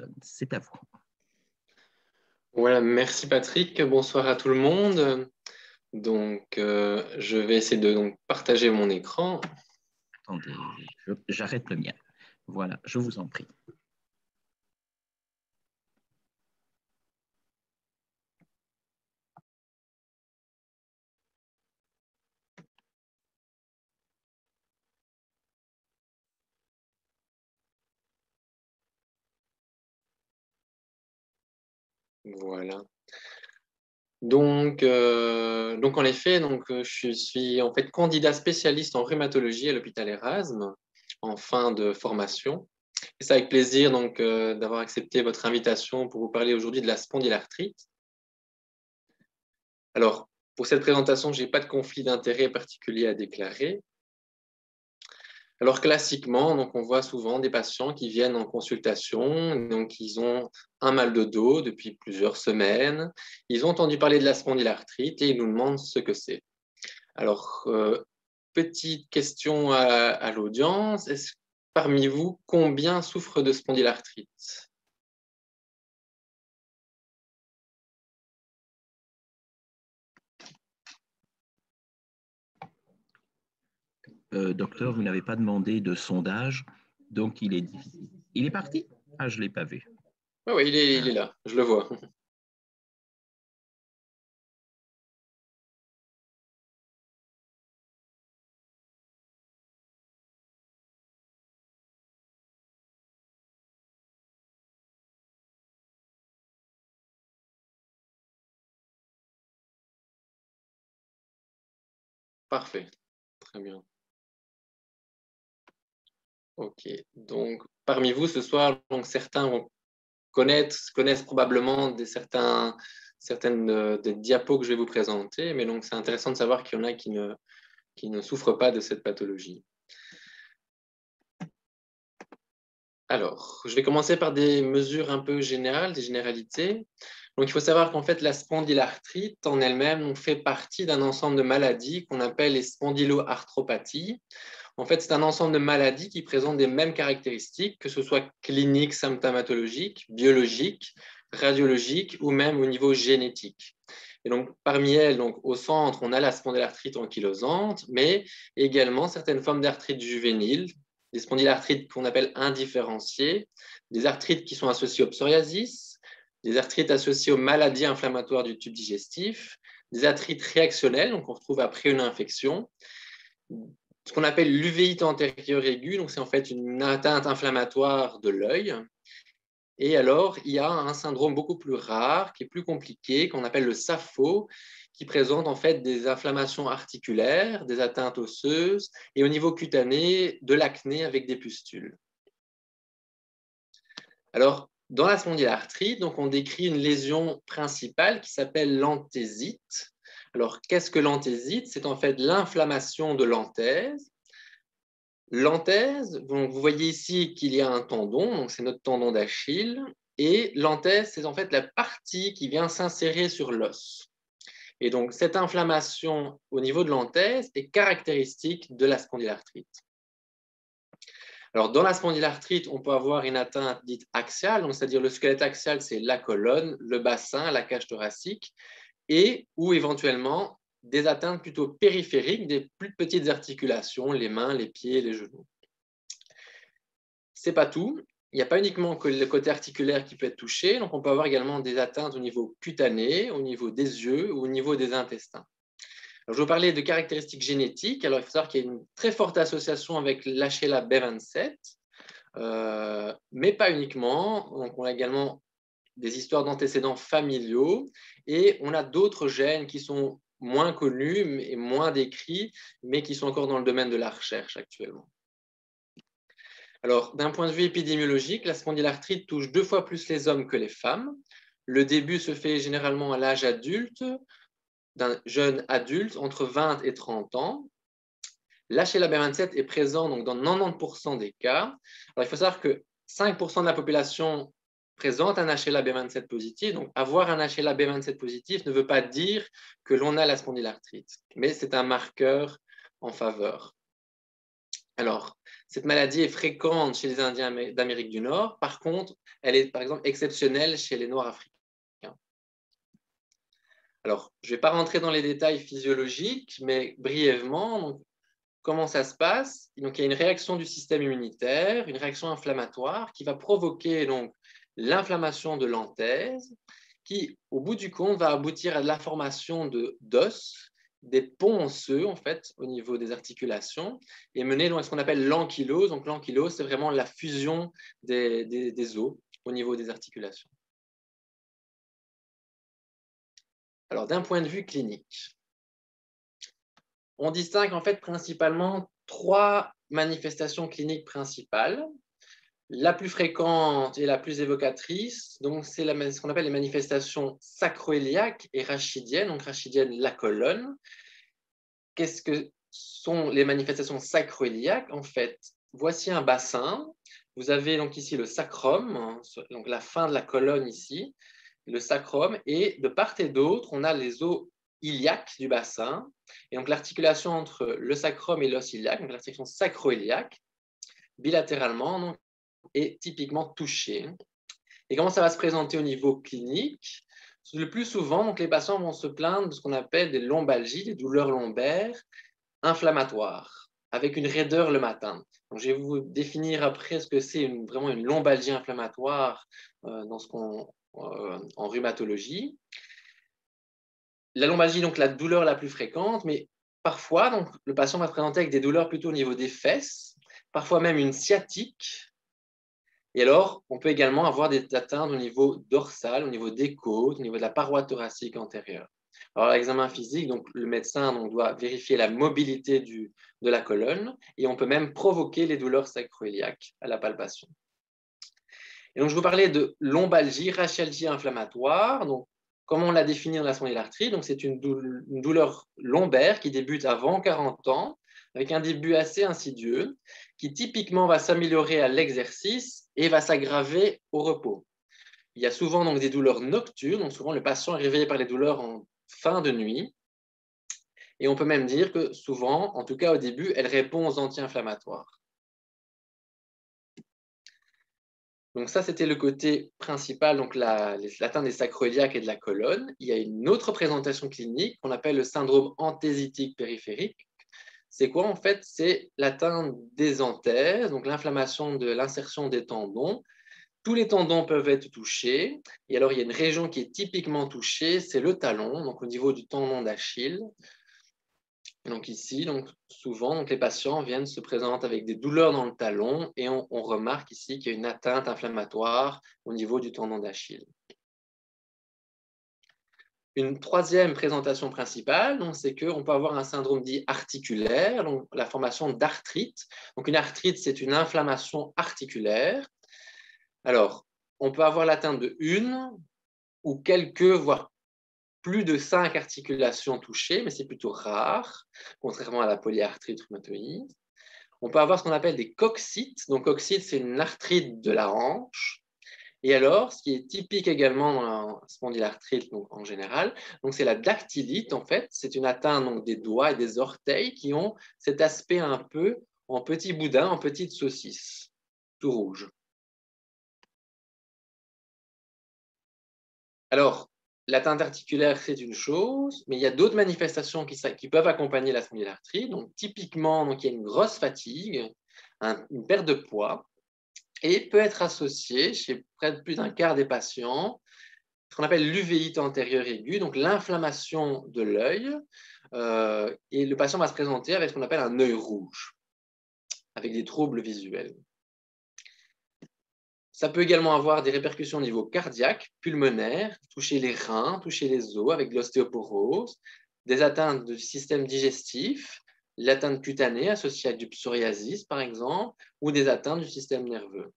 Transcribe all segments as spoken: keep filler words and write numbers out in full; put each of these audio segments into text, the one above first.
Dalton. C'est à vous. Voilà, merci Patrick. Bonsoir à tout le monde. Donc, euh, je vais essayer de donc, partager mon écran. Attendez, j'arrête le mien. Voilà, je vous en prie. Voilà. Donc, euh, donc en effet, donc, je suis en fait candidat spécialiste en rhumatologie à l'hôpital Erasme en fin de formation. Et c'est avec plaisir donc, euh, d'avoir accepté votre invitation pour vous parler aujourd'hui de la spondylarthrite. Alors, pour cette présentation, je n'ai pas de conflit d'intérêt particulier à déclarer. Alors classiquement, donc on voit souvent des patients qui viennent en consultation, donc ils ont un mal de dos depuis plusieurs semaines, ils ont entendu parler de la spondylarthrite et ils nous demandent ce que c'est. Alors, euh, petite question à, à l'audience, est-ce parmi vous, combien souffrent de spondylarthrite? Euh, docteur, vous n'avez pas demandé de sondage, donc il est difficile. Il est parti? Ah, je ne l'ai pas vu. Oui, oui, il est, il est là, je le vois. Parfait, très bien. Ok, donc parmi vous ce soir, donc, certains vont connaître, connaissent probablement des, certains, certaines euh, des diapos que je vais vous présenter, mais donc c'est intéressant de savoir qu'il y en a qui ne, qui ne souffrent pas de cette pathologie. Alors, je vais commencer par des mesures un peu générales, des généralités. Donc, il faut savoir qu'en fait, la spondylarthrite en elle-même fait partie d'un ensemble de maladies qu'on appelle les spondyloarthropathies. En fait, c'est un ensemble de maladies qui présentent des mêmes caractéristiques, que ce soit cliniques, symptomatologiques, biologiques, radiologiques ou même au niveau génétique. Et donc, parmi elles, donc, au centre, on a la spondylarthrite ankylosante, mais également certaines formes d'arthrite juvénile, des spondylarthrites qu'on appelle indifférenciées, des arthrites qui sont associées au psoriasis, des arthrites associées aux maladies inflammatoires du tube digestif, des arthrites réactionnelles, donc on retrouve après une infection, ce qu'on appelle l'uvéite antérieure aiguë, donc c'est en fait une atteinte inflammatoire de l'œil. Et alors, il y a un syndrome beaucoup plus rare, qui est plus compliqué, qu'on appelle le S A F O, qui présente en fait des inflammations articulaires, des atteintes osseuses et au niveau cutané, de l'acné avec des pustules. Alors, dans la spondylarthrite, donc on décrit une lésion principale qui s'appelle l'anthésite. Alors, qu'est-ce que l'anthésite? C'est en fait l'inflammation de l'anthèse. L'anthèse, donc vous voyez ici qu'il y a un tendon, donc c'est notre tendon d'Achille, et l'anthèse, c'est en fait la partie qui vient s'insérer sur l'os. Et donc cette inflammation au niveau de l'anthèse est caractéristique de la spondylarthrite. Alors dans la spondylarthrite, on peut avoir une atteinte dite axiale, c'est-à-dire le squelette axial, c'est la colonne, le bassin, la cage thoracique, et ou éventuellement des atteintes plutôt périphériques, des plus petites articulations, les mains, les pieds, les genoux. C'est pas tout. Il n'y a pas uniquement que le côté articulaire qui peut être touché, donc on peut avoir également des atteintes au niveau cutané, au niveau des yeux ou au niveau des intestins. Alors, je vais vous parler de caractéristiques génétiques. Alors, il faut savoir qu'il y a une très forte association avec l'H L A B vingt-sept, euh, mais pas uniquement. Donc, on a également des histoires d'antécédents familiaux et on a d'autres gènes qui sont moins connus et moins décrits, mais qui sont encore dans le domaine de la recherche actuellement. Alors, d'un point de vue épidémiologique, la spondylarthrite touche deux fois plus les hommes que les femmes. Le début se fait généralement à l'âge adulte, d'un jeune adulte entre vingt et trente ans. L'H L A B vingt-sept est présent donc, dans quatre-vingt-dix pour cent des cas. Alors, il faut savoir que cinq pour cent de la population présente un H L A B vingt-sept positif. Donc, avoir un H L A B vingt-sept positif ne veut pas dire que l'on a la spondylarthrite, mais c'est un marqueur en faveur. Alors, cette maladie est fréquente chez les Indiens d'Amérique du Nord. Par contre, elle est, par exemple, exceptionnelle chez les Noirs africains. Alors, je ne vais pas rentrer dans les détails physiologiques, mais brièvement, donc, comment ça se passe? Donc, il y a une réaction du système immunitaire, une réaction inflammatoire qui va provoquer donc l'inflammation de l'anthèse, qui, au bout du compte, va aboutir à de la formation d'os, des ponts osseux, en fait, au niveau des articulations, et mener donc, ce qu'on appelle l'ankylose. Donc, l'ankylose, c'est vraiment la fusion des, des, des os au niveau des articulations. Alors, d'un point de vue clinique, on distingue en fait principalement trois manifestations cliniques principales. La plus fréquente et la plus évocatrice, donc c'est ce qu'on appelle les manifestations sacroiliaques et rachidiennes, donc rachidienne la colonne. Qu'est-ce que sont les manifestations sacroiliaques? En fait, voici un bassin. Vous avez donc ici le sacrum, donc la fin de la colonne ici, le sacrum, et de part et d'autre, on a les os iliaques du bassin, et donc l'articulation entre le sacrum et l'os iliaque, donc l'articulation sacro-iliaque, bilatéralement, donc, est typiquement touchée. Et comment ça va se présenter au niveau clinique? Le plus souvent, donc, les patients vont se plaindre de ce qu'on appelle des lombalgies, des douleurs lombaires inflammatoires, avec une raideur le matin. Donc, je vais vous définir après ce que c'est une, vraiment une lombalgie inflammatoire euh, dans ce qu'on, euh, en rhumatologie. La lombalgie, donc la douleur la plus fréquente, mais parfois, donc, le patient va se présenter avec des douleurs plutôt au niveau des fesses, parfois même une sciatique. Et alors, on peut également avoir des atteintes au niveau dorsal, au niveau des côtes, au niveau de la paroi thoracique antérieure. Alors, l'examen physique, donc, le médecin donc, doit vérifier la mobilité du, de la colonne et on peut même provoquer les douleurs sacro-iliaques à la palpation. Et donc, je vous parlais de lombalgie, rachialgie inflammatoire. Donc, comment on l'a définit dans la spondylarthrite? Donc, c'est une, douleur, une douleur lombaire qui débute avant quarante ans, avec un début assez insidieux, qui typiquement va s'améliorer à l'exercice et va s'aggraver au repos. Il y a souvent donc des douleurs nocturnes, donc souvent le patient est réveillé par les douleurs en fin de nuit. Et on peut même dire que souvent, en tout cas au début, elle répond aux anti-inflammatoires. Donc ça, c'était le côté principal, donc l'atteinte des sacroiliaques et de la colonne. Il y a une autre présentation clinique qu'on appelle le syndrome anthésitique périphérique. C'est quoi en fait? C'est l'atteinte des anthèses, donc l'inflammation de l'insertion des tendons. Tous les tendons peuvent être touchés. Et alors, il y a une région qui est typiquement touchée, c'est le talon, donc au niveau du tendon d'Achille. Donc ici, donc souvent, donc les patients viennent se présenter avec des douleurs dans le talon et on, on remarque ici qu'il y a une atteinte inflammatoire au niveau du tendon d'Achille. Une troisième présentation principale, c'est qu'on peut avoir un syndrome dit articulaire, donc la formation d'arthrite. Donc une arthrite, c'est une inflammation articulaire. Alors, on peut avoir l'atteinte de une ou quelques, voire plus de cinq articulations touchées, mais c'est plutôt rare, contrairement à la polyarthrite rhumatoïde. On peut avoir ce qu'on appelle des coccytes. Donc, coccyte, c'est une arthrite de la hanche. Et alors, ce qui est typique également dans la spondylarthrite donc en général, c'est la dactylite, en fait. C'est une atteinte donc, des doigts et des orteils qui ont cet aspect un peu en petit boudin, en petite saucisse, tout rouge. Alors, l'atteinte articulaire, c'est une chose, mais il y a d'autres manifestations qui, qui peuvent accompagner la spondylarthrite. Donc, typiquement, donc, il y a une grosse fatigue, un, une perte de poids, et peut être associée chez près de plus d'un quart des patients, ce qu'on appelle l'uvéite antérieure aiguë, donc l'inflammation de l'œil, euh, et le patient va se présenter avec ce qu'on appelle un œil rouge, avec des troubles visuels. Ça peut également avoir des répercussions au niveau cardiaque, pulmonaire, toucher les reins, toucher les os avec de l'ostéoporose, des atteintes du système digestif, l'atteinte cutanée associée à du psoriasis par exemple, ou des atteintes du système nerveux.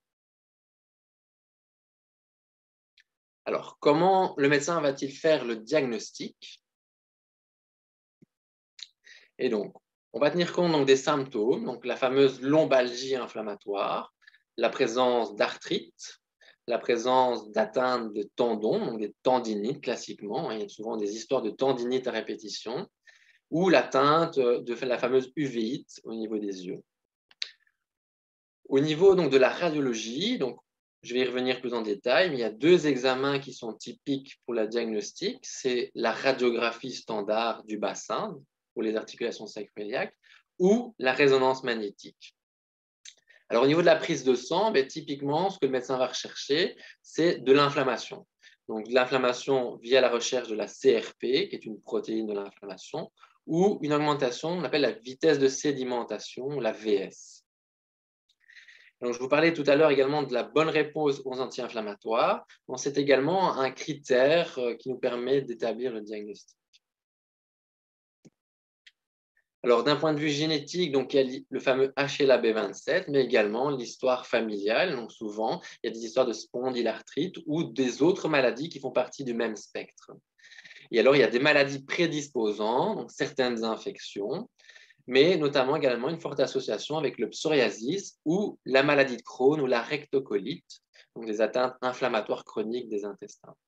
Alors, comment le médecin va-t-il faire le diagnostic? Et donc, on va tenir compte donc, des symptômes, donc la fameuse lombalgie inflammatoire, la présence d'arthrite, la présence d'atteinte de tendons, donc des tendinites classiquement, il y a souvent des histoires de tendinite à répétition, ou l'atteinte de la fameuse uvéite au niveau des yeux. Au niveau donc, de la radiologie, donc, je vais y revenir plus en détail, mais il y a deux examens qui sont typiques pour la diagnostic. C'est la radiographie standard du bassin pour les articulations sacro-iliaques ou la résonance magnétique. Alors, au niveau de la prise de sang, ben, typiquement, ce que le médecin va rechercher, c'est de l'inflammation. Donc, de l'inflammation via la recherche de la C R P, qui est une protéine de l'inflammation, ou une augmentation, on appelle la vitesse de sédimentation, la V S. Donc, je vous parlais tout à l'heure également de la bonne réponse aux anti-inflammatoires. C'est également un critère qui nous permet d'établir le diagnostic. Alors, d'un point de vue génétique, donc, il y a le fameux H L A B vingt-sept, mais également l'histoire familiale. Donc, souvent, il y a des histoires de spondylarthrite ou des autres maladies qui font partie du même spectre. Et alors, il y a des maladies prédisposantes, donc certaines infections, mais notamment également une forte association avec le psoriasis ou la maladie de Crohn ou la rectocolite, donc des atteintes inflammatoires chroniques des intestins.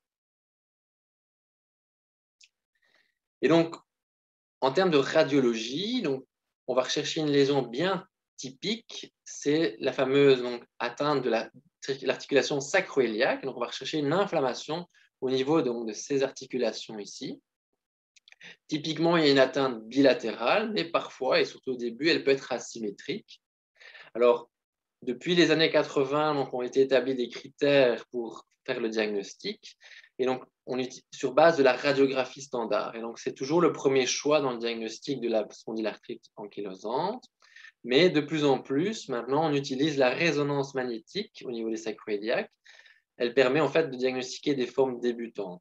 Et donc, en termes de radiologie, donc, on va rechercher une lésion bien typique, c'est la fameuse donc, atteinte de l'articulation la, sacro-iliaque. Donc, on va rechercher une inflammation au niveau donc, de ces articulations ici. Typiquement, il y a une atteinte bilatérale, mais parfois, et surtout au début, elle peut être asymétrique. Alors, depuis les années quatre-vingts, donc, ont été établis des critères pour faire le diagnostic. Et donc, on est sur base de la radiographie standard. Et donc, c'est toujours le premier choix dans le diagnostic de la spondylarthrite ankylosante. Mais de plus en plus, maintenant, on utilise la résonance magnétique au niveau des sacro-iliaques. Elle permet en fait de diagnostiquer des formes débutantes.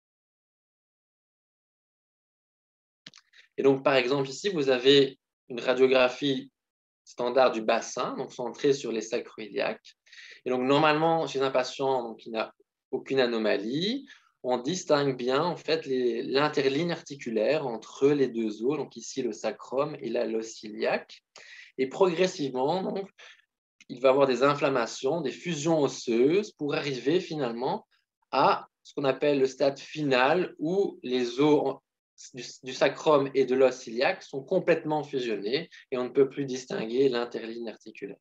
Et donc, par exemple, ici, vous avez une radiographie standard du bassin, donc centrée sur les sacro-iliaques. Et donc, normalement, chez un patient donc, qui n'a aucune anomalie, on distingue bien en fait l'interligne articulaire entre les deux os, donc ici le sacrum et l'os iliaque. Et progressivement, donc, il va y avoir des inflammations, des fusions osseuses pour arriver finalement à ce qu'on appelle le stade final où les os du, du sacrum et de l'os iliaque sont complètement fusionnés et on ne peut plus distinguer l'interligne articulaire.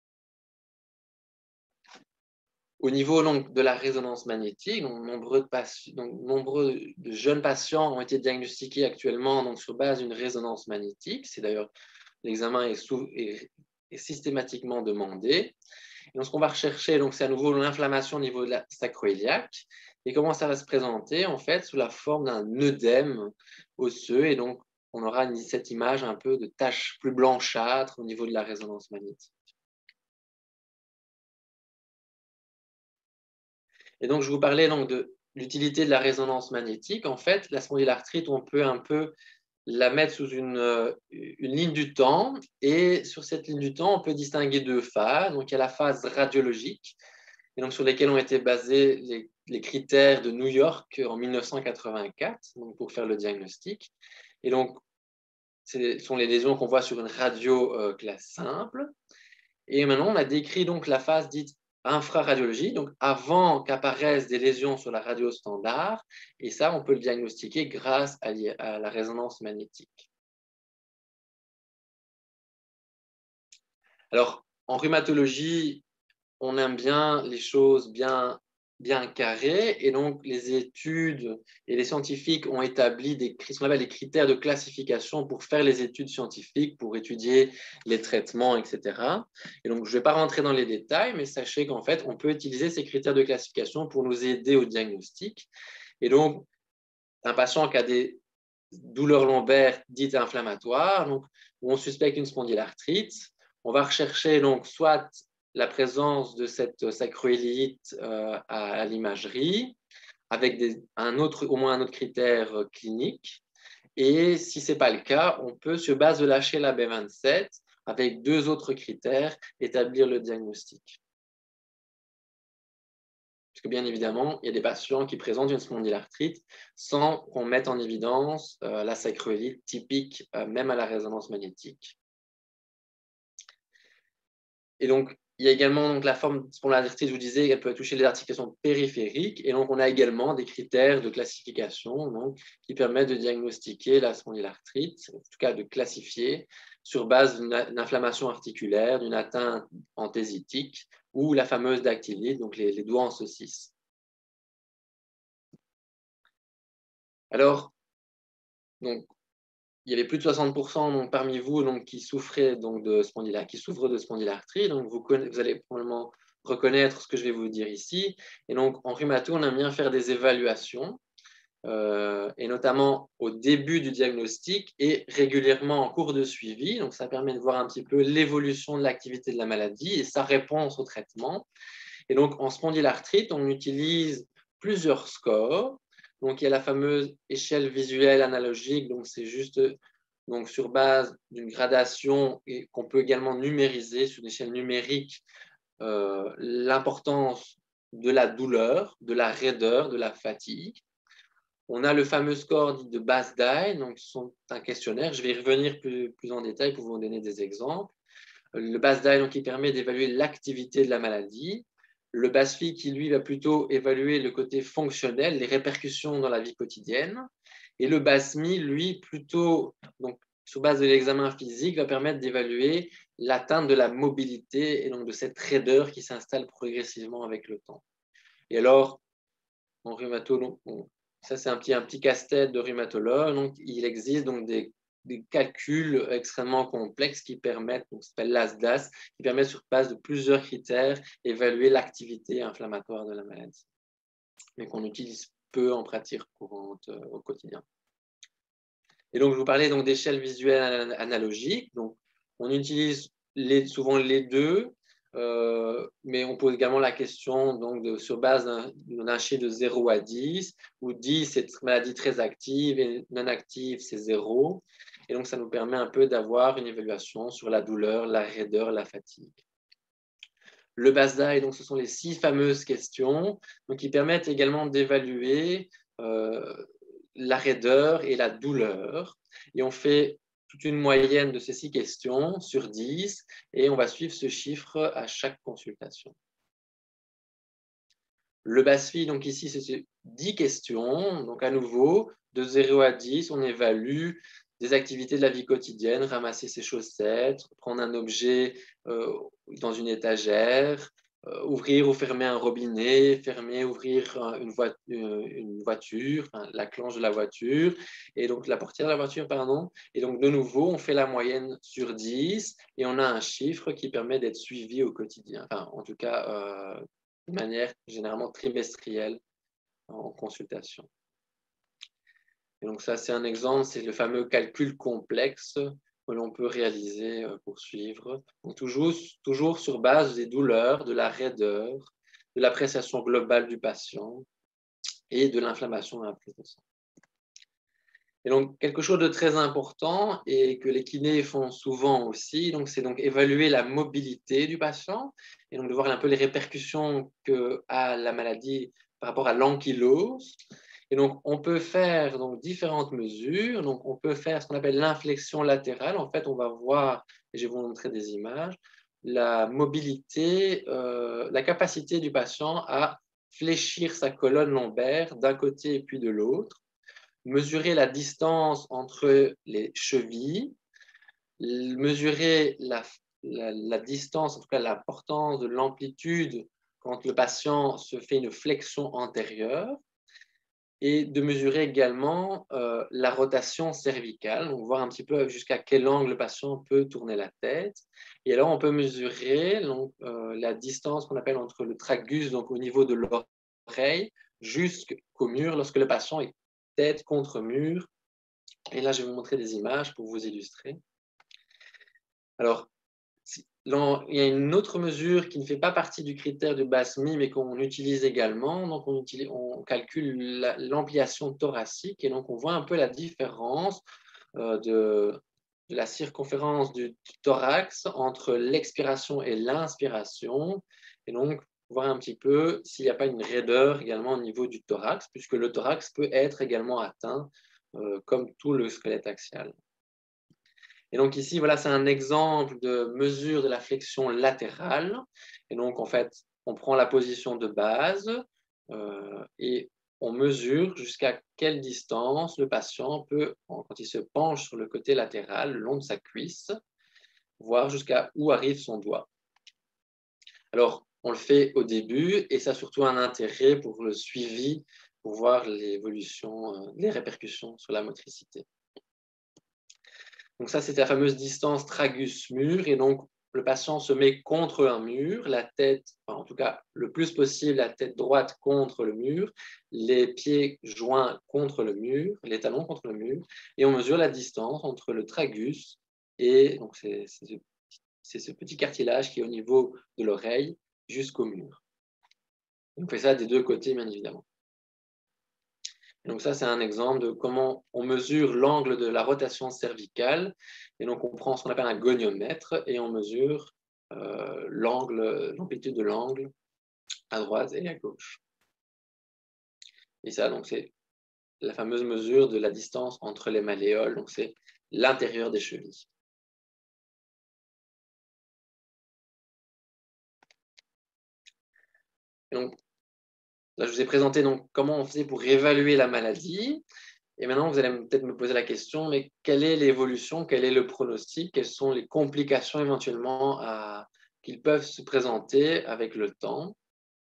Au niveau donc, de la résonance magnétique, donc, nombreux, de patients, donc, nombreux de jeunes patients ont été diagnostiqués actuellement donc, sur base d'une résonance magnétique. C'est d'ailleurs, l'examen est, est, est systématiquement demandé. Et donc, ce qu'on va rechercher, c'est à nouveau l'inflammation au niveau de la sacro-iliaque. Et comment ça va se présenter, en fait, sous la forme d'un œdème osseux. Et donc, on aura une, cette image un peu de tache plus blanchâtre au niveau de la résonance magnétique. Et donc, je vous parlais donc de l'utilité de la résonance magnétique. En fait, la spondylarthrite, on peut un peu la mettre sous une, une ligne du temps. Et sur cette ligne du temps, on peut distinguer deux phases. Donc, il y a la phase radiologique, et donc sur lesquelles ont été basés les, les critères de New York en mille neuf cent quatre-vingt-quatre donc pour faire le diagnostic. Et donc, ce sont les lésions qu'on voit sur une radio euh, classe simple. Et maintenant, on a décrit donc la phase dite infraradiologie, donc avant qu'apparaissent des lésions sur la radio standard, et ça, on peut le diagnostiquer grâce à, à la résonance magnétique. Alors, en rhumatologie, on aime bien les choses bien, bien carrées, et donc les études et les scientifiques ont établi des, ce qu'on appelle des critères de classification pour faire les études scientifiques, pour étudier les traitements, et cetera. Et donc, je ne vais pas rentrer dans les détails, mais sachez qu'en fait, on peut utiliser ces critères de classification pour nous aider au diagnostic. Et donc, un patient qui a des douleurs lombaires dites inflammatoires, donc, où on suspecte une spondylarthrite, on va rechercher donc soit la présence de cette sacroiliite euh, à, à l'imagerie, avec des, un autre, au moins un autre critère euh, clinique. Et si ce n'est pas le cas, on peut, sur base de H L A B vingt-sept, avec deux autres critères, établir le diagnostic. Parce que bien évidemment, il y a des patients qui présentent une spondylarthrite sans qu'on mette en évidence euh, la sacroiliite typique, euh, même à la résonance magnétique. Et donc, il y a également donc, la forme spondylarthrite, je vous disais, elle peut toucher les articulations périphériques. Et donc, on a également des critères de classification donc, qui permettent de diagnostiquer la spondylarthrite, en tout cas de classifier sur base d'une inflammation articulaire, d'une atteinte anthésitique ou la fameuse dactylite, donc les, les doigts en saucisse. Alors, donc, il y avait plus de soixante pour cent donc, parmi vous donc, qui souffraient donc, de spondylarthrite, qui souffrent de spondylarthrite. Donc, vous, vous allez probablement reconnaître ce que je vais vous dire ici. Et donc, en rhumato, on aime bien faire des évaluations, euh, et notamment au début du diagnostic et régulièrement en cours de suivi. Donc, ça permet de voir un petit peu l'évolution de l'activité de la maladie et sa réponse au traitement. Et donc, en spondylarthrite, on utilise plusieurs scores. Donc, il y a la fameuse échelle visuelle analogique. Donc, c'est juste donc, sur base d'une gradation et qu'on peut également numériser sur une échelle numérique euh, l'importance de la douleur, de la raideur, de la fatigue. On a le fameux score dit de Basdine, donc c'est un questionnaire. Je vais y revenir plus, plus en détail pour vous donner des exemples. Le Basdine, donc, qui permet d'évaluer l'activité de la maladie. Le BASFI, qui lui va plutôt évaluer le côté fonctionnel, les répercussions dans la vie quotidienne. Et le BASMI, lui, plutôt, donc, sur base de l'examen physique, va permettre d'évaluer l'atteinte de la mobilité et donc de cette raideur qui s'installe progressivement avec le temps. Et alors, en rhumatologie, bon, ça c'est un petit, un petit casse-tête de rhumatologue. Donc, il existe donc des, des calculs extrêmement complexes qui permettent, donc ça s'appelle l'A S D A S, qui permet sur base de plusieurs critères évaluer l'activité inflammatoire de la maladie, mais qu'on utilise peu en pratique courante euh, au quotidien. Et donc, je vous parlais donc d'échelle visuelle analogique. Donc, on utilise les, souvent les deux, euh, mais on pose également la question donc, de, sur base d'un chiffre de zéro à dix, où dix, c'est une maladie très active et non active, c'est zéro. Et donc, ça nous permet un peu d'avoir une évaluation sur la douleur, la raideur, la fatigue. Le BASDAI, donc, ce sont les six fameuses questions donc, qui permettent également d'évaluer euh, la raideur et la douleur. Et on fait toute une moyenne de ces six questions sur dix et on va suivre ce chiffre à chaque consultation. Le BASFI, donc ici, c'est dix questions. Donc à nouveau, de zéro à dix, on évalue des activités de la vie quotidienne, ramasser ses chaussettes, prendre un objet euh, dans une étagère, euh, ouvrir ou fermer un robinet, fermer, ouvrir une, vo une voiture, enfin, la clenche de la voiture, et donc la portière de la voiture, pardon. Et donc de nouveau, on fait la moyenne sur dix et on a un chiffre qui permet d'être suivi au quotidien. Enfin, en tout cas, euh, de manière généralement trimestrielle en consultation. Et donc ça, c'est un exemple, c'est le fameux calcul complexe que l'on peut réaliser pour suivre. Donc toujours, toujours sur base des douleurs, de la raideur, de l'appréciation globale du patient et de l'inflammation à la prise de sang. Et donc, quelque chose de très important et que les kinés font souvent aussi, donc c'est donc évaluer la mobilité du patient et donc de voir un peu les répercussions que a la maladie par rapport à l'ankylose. Et donc, on peut faire donc différentes mesures. Donc, on peut faire ce qu'on appelle l'inflexion latérale. En fait, on va voir, et je vais vous montrer des images, la mobilité, euh, la capacité du patient à fléchir sa colonne lombaire d'un côté et puis de l'autre, mesurer la distance entre les chevilles, mesurer la, la, la distance, en tout cas l'importance de l'amplitude quand le patient se fait une flexion antérieure, et de mesurer également euh, la rotation cervicale, donc voir un petit peu jusqu'à quel angle le patient peut tourner la tête. Et alors, on peut mesurer donc, euh, la distance qu'on appelle entre le tragus, donc au niveau de l'oreille, jusqu'au mur, lorsque le patient est tête contre mur. Et là, je vais vous montrer des images pour vous illustrer. Alors, il y a une autre mesure qui ne fait pas partie du critère du BASMI, mais qu'on utilise également. Donc, on, utilise, on calcule l'ampliation thoracique et donc on voit un peu la différence euh, de, de la circonférence du thorax entre l'expiration et l'inspiration. Et donc, voir un petit peu s'il n'y a pas une raideur également au niveau du thorax, puisque le thorax peut être également atteint euh, comme tout le squelette axial. Et donc ici, voilà, c'est un exemple de mesure de la flexion latérale. Et donc, en fait, on prend la position de base euh, et on mesure jusqu'à quelle distance le patient peut, quand il se penche sur le côté latéral, le long de sa cuisse, voir jusqu'à où arrive son doigt. Alors, on le fait au début et ça a surtout un intérêt pour le suivi, pour voir l'évolution, les répercussions sur la motricité. Donc ça, c'est la fameuse distance tragus-mur. Et donc, le patient se met contre un mur, la tête, enfin, en tout cas le plus possible, la tête droite contre le mur, les pieds joints contre le mur, les talons contre le mur, et on mesure la distance entre le tragus et donc c'est ce, ce petit cartilage qui est au niveau de l'oreille jusqu'au mur. On fait ça des deux côtés, bien évidemment. Donc ça, c'est un exemple de comment on mesure l'angle de la rotation cervicale. Et donc, on prend ce qu'on appelle un goniomètre et on mesure euh, l'angle, l'amplitude de l'angle à droite et à gauche. Et ça, donc, c'est la fameuse mesure de la distance entre les malléoles. Donc, c'est l'intérieur des chevilles. Et donc, là, je vous ai présenté donc, comment on faisait pour évaluer la maladie. Et maintenant, vous allez peut-être me poser la question, mais quelle est l'évolution, quel est le pronostic, quelles sont les complications éventuellement à, qu'ils peuvent se présenter avec le temps?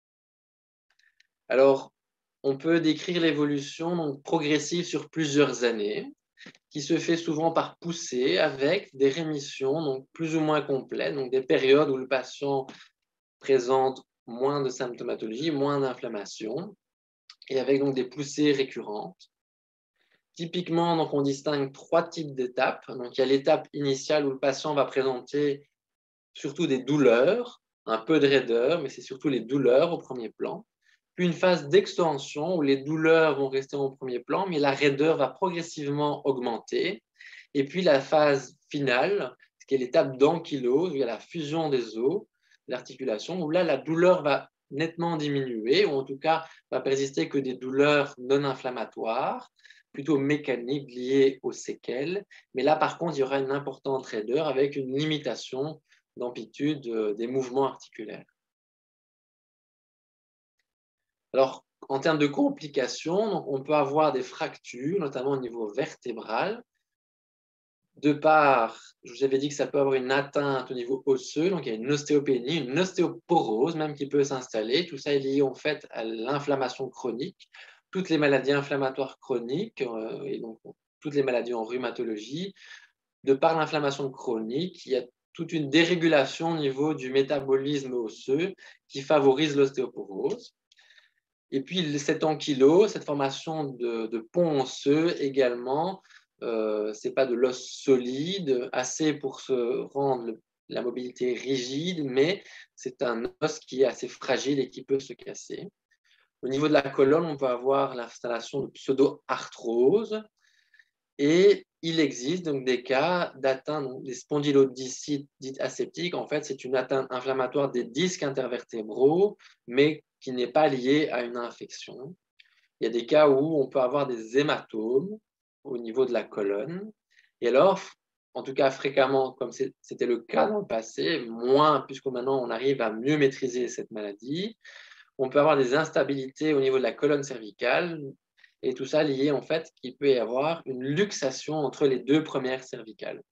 Alors, on peut décrire l'évolution progressive sur plusieurs années, qui se fait souvent par poussée avec des rémissions donc plus ou moins complètes, donc des périodes où le patient présente moins de symptomatologie, moins d'inflammation, et avec donc des poussées récurrentes. Typiquement, donc, on distingue trois types d'étapes. Donc, il y a l'étape initiale où le patient va présenter surtout des douleurs, un peu de raideur, mais c'est surtout les douleurs au premier plan. Puis une phase d'extension où les douleurs vont rester au premier plan, mais la raideur va progressivement augmenter. Et puis la phase finale, qui est l'étape d'ankylose, où il y a la fusion des os, l'articulation, où là, la douleur va nettement diminuer, ou en tout cas, va persister que des douleurs non inflammatoires, plutôt mécaniques liées aux séquelles. Mais là, par contre, il y aura une importante raideur avec une limitation d'amplitude des mouvements articulaires. Alors, en termes de complications, donc on peut avoir des fractures, notamment au niveau vertébral. De part, je vous avais dit que ça peut avoir une atteinte au niveau osseux, donc il y a une ostéopénie, une ostéoporose même qui peut s'installer. Tout ça est lié en fait à l'inflammation chronique. Toutes les maladies inflammatoires chroniques, euh, et donc toutes les maladies en rhumatologie, de par l'inflammation chronique, il y a toute une dérégulation au niveau du métabolisme osseux qui favorise l'ostéoporose. Et puis cette ankylose, cette formation de, de pont osseux également, euh, ce n'est pas de l'os solide, assez pour se rendre le, la mobilité rigide, mais c'est un os qui est assez fragile et qui peut se casser. Au niveau de la colonne, on peut avoir l'installation de pseudo-arthrose. Et il existe donc des cas d'atteinte des spondylodiscites dites aseptiques. En fait, c'est une atteinte inflammatoire des disques intervertébraux, mais qui n'est pas liée à une infection. Il y a des cas où on peut avoir des hématomes au niveau de la colonne. Et alors, en tout cas fréquemment, comme c'était le cas dans le passé, moins, puisque maintenant on arrive à mieux maîtriser cette maladie, on peut avoir des instabilités au niveau de la colonne cervicale, et tout ça lié en fait qu'il peut y avoir une luxation entre les deux premières cervicales.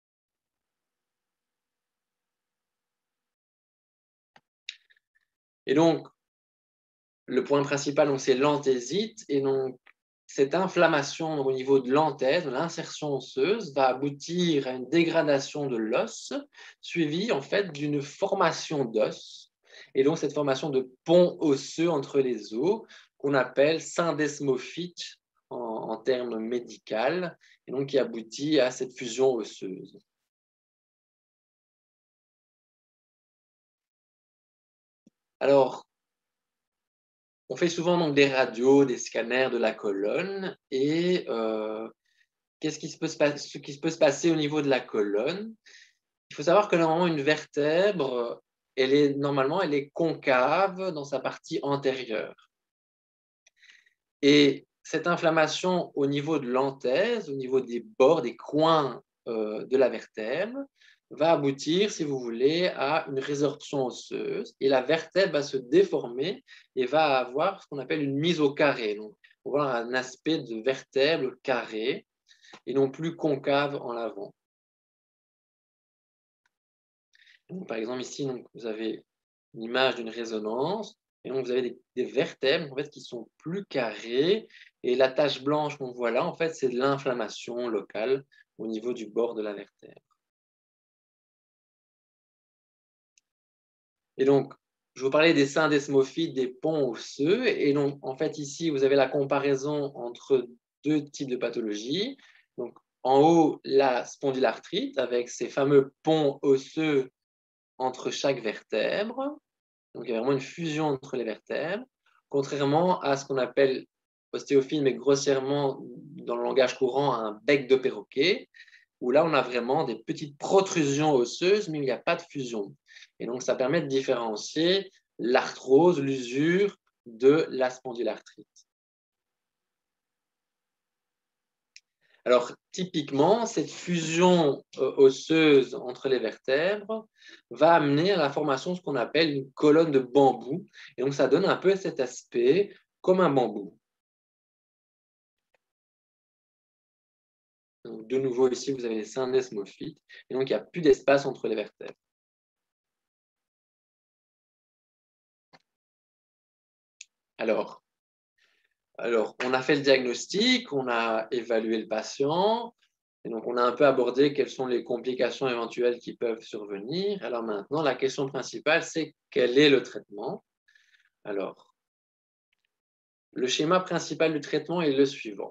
Et donc, le point principal, c'est l'anthésite, et donc cette inflammation au niveau de l'anthèse, de l'insertion osseuse, va aboutir à une dégradation de l'os, suivie en fait d'une formation d'os, et donc cette formation de pont osseux entre les os, qu'on appelle syndesmophyte en, en termes médicaux, et donc qui aboutit à cette fusion osseuse. Alors, on fait souvent donc des radios, des scanners de la colonne, et euh, qu'est-ce qui, se peut se passer, ce qui se peut se passer au niveau de la colonne? Il faut savoir que normalement, une vertèbre, elle est, normalement, elle est concave dans sa partie antérieure. Et cette inflammation au niveau de l'anthèse, au niveau des bords, des coins euh, de la vertèbre va aboutir, si vous voulez, à une résorption osseuse et la vertèbre va se déformer et va avoir ce qu'on appelle une mise au carré. Donc, on va avoir un aspect de vertèbre carré et non plus concave en l'avant. Donc, par exemple, ici, donc, vous avez une image d'une résonance et donc vous avez des, des vertèbres en fait, qui sont plus carrées et la tache blanche qu'on voit là, en fait, c'est de l'inflammation locale au niveau du bord de la vertèbre. Et donc, je vous parlais des syndesmophytes, des ponts osseux. Et donc, en fait, ici, vous avez la comparaison entre deux types de pathologies. Donc, en haut, la spondylarthrite avec ces fameux ponts osseux entre chaque vertèbre. Donc, il y a vraiment une fusion entre les vertèbres, contrairement à ce qu'on appelle ostéophile, mais grossièrement dans le langage courant, un bec de perroquet, où là, on a vraiment des petites protrusions osseuses, mais il n'y a pas de fusion. Et donc, ça permet de différencier l'arthrose, l'usure, de la spondylarthrite. Alors, typiquement, cette fusion osseuse entre les vertèbres va amener à la formation de ce qu'on appelle une colonne de bambou. Et donc, ça donne un peu cet aspect comme un bambou. Donc, de nouveau, ici, vous avez les syndesmophytes. Et donc, il n'y a plus d'espace entre les vertèbres. Alors, alors, on a fait le diagnostic, on a évalué le patient. Et donc, on a un peu abordé quelles sont les complications éventuelles qui peuvent survenir. Alors maintenant, la question principale, c'est quel est le traitement? Alors, le schéma principal du traitement est le suivant.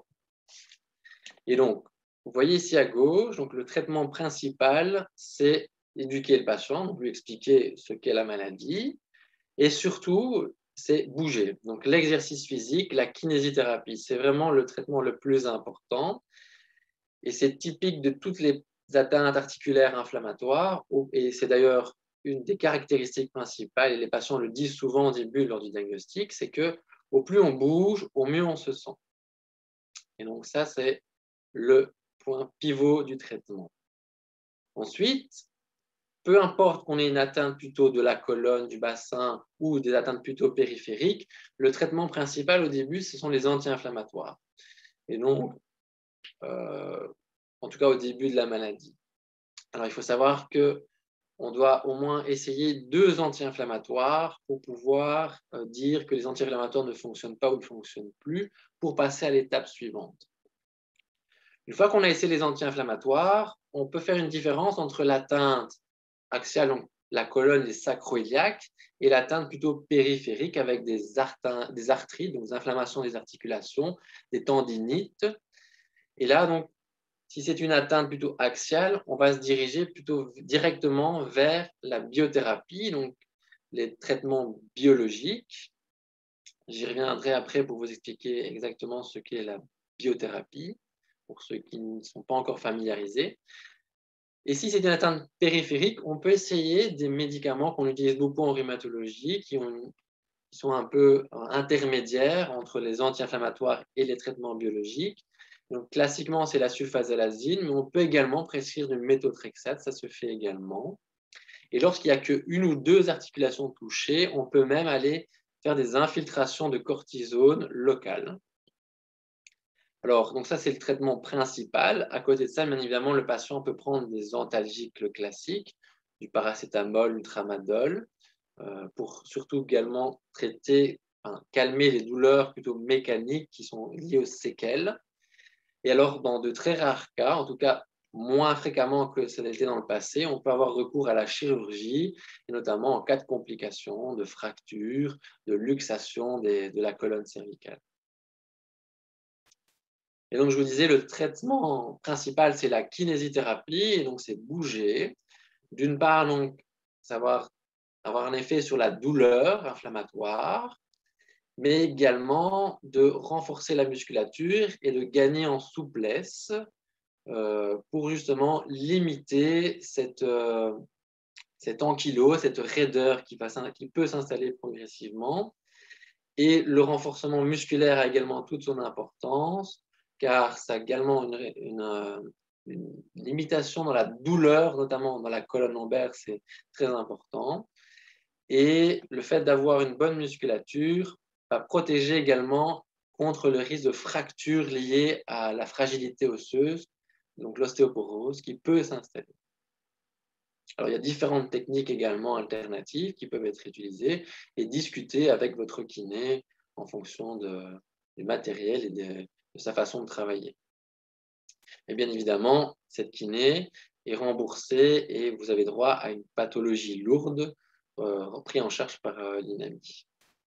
Et donc, vous voyez ici à gauche, donc le traitement principal, c'est éduquer le patient, donc lui expliquer ce qu'est la maladie, et surtout, c'est bouger. Donc, l'exercice physique, la kinésithérapie, c'est vraiment le traitement le plus important. Et c'est typique de toutes les atteintes articulaires inflammatoires, et c'est d'ailleurs une des caractéristiques principales, et les patients le disent souvent au début lors du diagnostic, c'est que au plus on bouge, au mieux on se sent. Et donc ça, c'est le point pivot du traitement. Ensuite, peu importe qu'on ait une atteinte plutôt de la colonne, du bassin ou des atteintes plutôt périphériques, le traitement principal au début, ce sont les anti-inflammatoires. Et donc, euh, en tout cas au début de la maladie. Alors, il faut savoir qu'on doit au moins essayer deux anti-inflammatoires pour pouvoir euh, dire que les anti-inflammatoires ne fonctionnent pas ou ne fonctionnent plus pour passer à l'étape suivante. Une fois qu'on a essayé les anti-inflammatoires, on peut faire une différence entre l'atteinte axiale, donc la colonne, les sacroiliaques, et l'atteinte plutôt périphérique avec des, des arthrites, donc des inflammations des articulations, des tendinites. Et là, donc, si c'est une atteinte plutôt axiale, on va se diriger plutôt directement vers la biothérapie, donc les traitements biologiques. J'y reviendrai après pour vous expliquer exactement ce qu'est la biothérapie, pour ceux qui ne sont pas encore familiarisés. Et si c'est une atteinte périphérique, on peut essayer des médicaments qu'on utilise beaucoup en rhumatologie, qui, ont, qui sont un peu intermédiaires entre les anti-inflammatoires et les traitements biologiques. Donc, classiquement, c'est la sulfasalazine, mais on peut également prescrire du méthotrexate, ça se fait également. Et lorsqu'il n'y a qu'une ou deux articulations touchées, on peut même aller faire des infiltrations de cortisone locales. Alors, donc ça, c'est le traitement principal. À côté de ça, bien évidemment, le patient peut prendre des antalgiques classiques, du paracétamol, du tramadol, euh, pour surtout également traiter, enfin, calmer les douleurs plutôt mécaniques qui sont liées aux séquelles. Et alors, dans de très rares cas, en tout cas moins fréquemment que ça l'était dans le passé, on peut avoir recours à la chirurgie, et notamment en cas de complications, de fractures, de luxation des, de la colonne cervicale. Et donc, je vous disais, le traitement principal, c'est la kinésithérapie, et donc c'est bouger. D'une part, donc, savoir avoir un effet sur la douleur inflammatoire, mais également de renforcer la musculature et de gagner en souplesse euh, pour justement limiter cette, euh, cette ankylose, cette raideur qui, va, qui peut s'installer progressivement. Et le renforcement musculaire a également toute son importance, car ça a également une, une, une limitation dans la douleur, notamment dans la colonne lombaire, c'est très important. Et le fait d'avoir une bonne musculature va protéger également contre le risque de fracture liée à la fragilité osseuse, donc l'ostéoporose, qui peut s'installer. Alors, il y a différentes techniques également alternatives qui peuvent être utilisées et discuter avec votre kiné en fonction de, du matériel et de, de sa façon de travailler. Et bien évidemment, cette kiné est remboursée et vous avez droit à une pathologie lourde euh, prise en charge par euh, l'INAMI.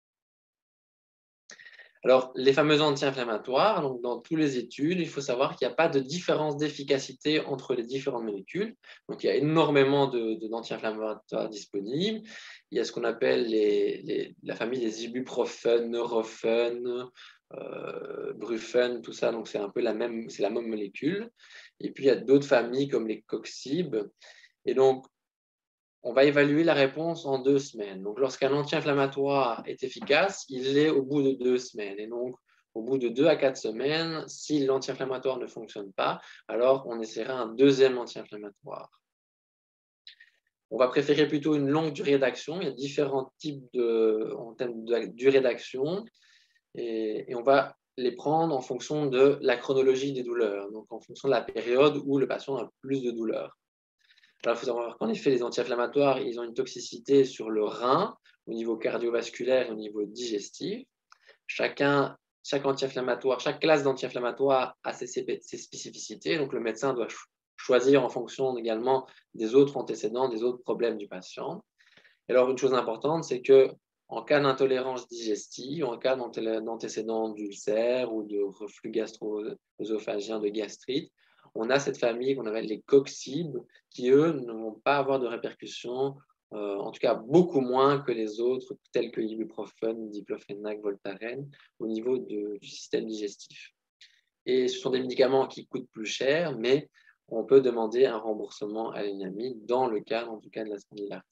Alors, les fameux anti-inflammatoires, donc dans toutes les études, il faut savoir qu'il n'y a pas de différence d'efficacité entre les différentes molécules. Donc, il y a énormément de, de, d'anti-inflammatoires disponibles. Il y a ce qu'on appelle les, les, la famille des ibuprofènes, Nurofen, euh, Brufen, tout ça. Donc, c'est un peu la même, c'est la même molécule. Et puis, il y a d'autres familles comme les Coxib. Et donc, on va évaluer la réponse en deux semaines. Donc, lorsqu'un anti-inflammatoire est efficace, il l'est au bout de deux semaines. Et donc, au bout de deux à quatre semaines, si l'anti-inflammatoire ne fonctionne pas, alors on essaiera un deuxième anti-inflammatoire. On va préférer plutôt une longue durée d'action. Il y a différents types de, en termes de durée d'action. Et, et on va les prendre en fonction de la chronologie des douleurs, donc en fonction de la période où le patient a plus de douleurs. Alors, il faut savoir qu'en effet, les anti-inflammatoires, ils ont une toxicité sur le rein, au niveau cardiovasculaire et au niveau digestif. Chacun, chaque anti-inflammatoire, chaque classe d'anti-inflammatoire a ses, ses spécificités. Donc, le médecin doit choisir en fonction également des autres antécédents, des autres problèmes du patient. Et alors, une chose importante, c'est que en cas d'intolérance digestive, en cas d'antécédents d'ulcère ou de reflux gastro-œsophagien, de gastrite, on a cette famille qu'on appelle les Coxib, qui, eux, ne vont pas avoir de répercussions, euh, en tout cas beaucoup moins que les autres, tels que l'ibuprofène, diclofenac, Voltaren, au niveau de, du système digestif. Et ce sont des médicaments qui coûtent plus cher, mais on peut demander un remboursement à l'INAMI dans le cadre, en tout cas, de la spondylarthrite.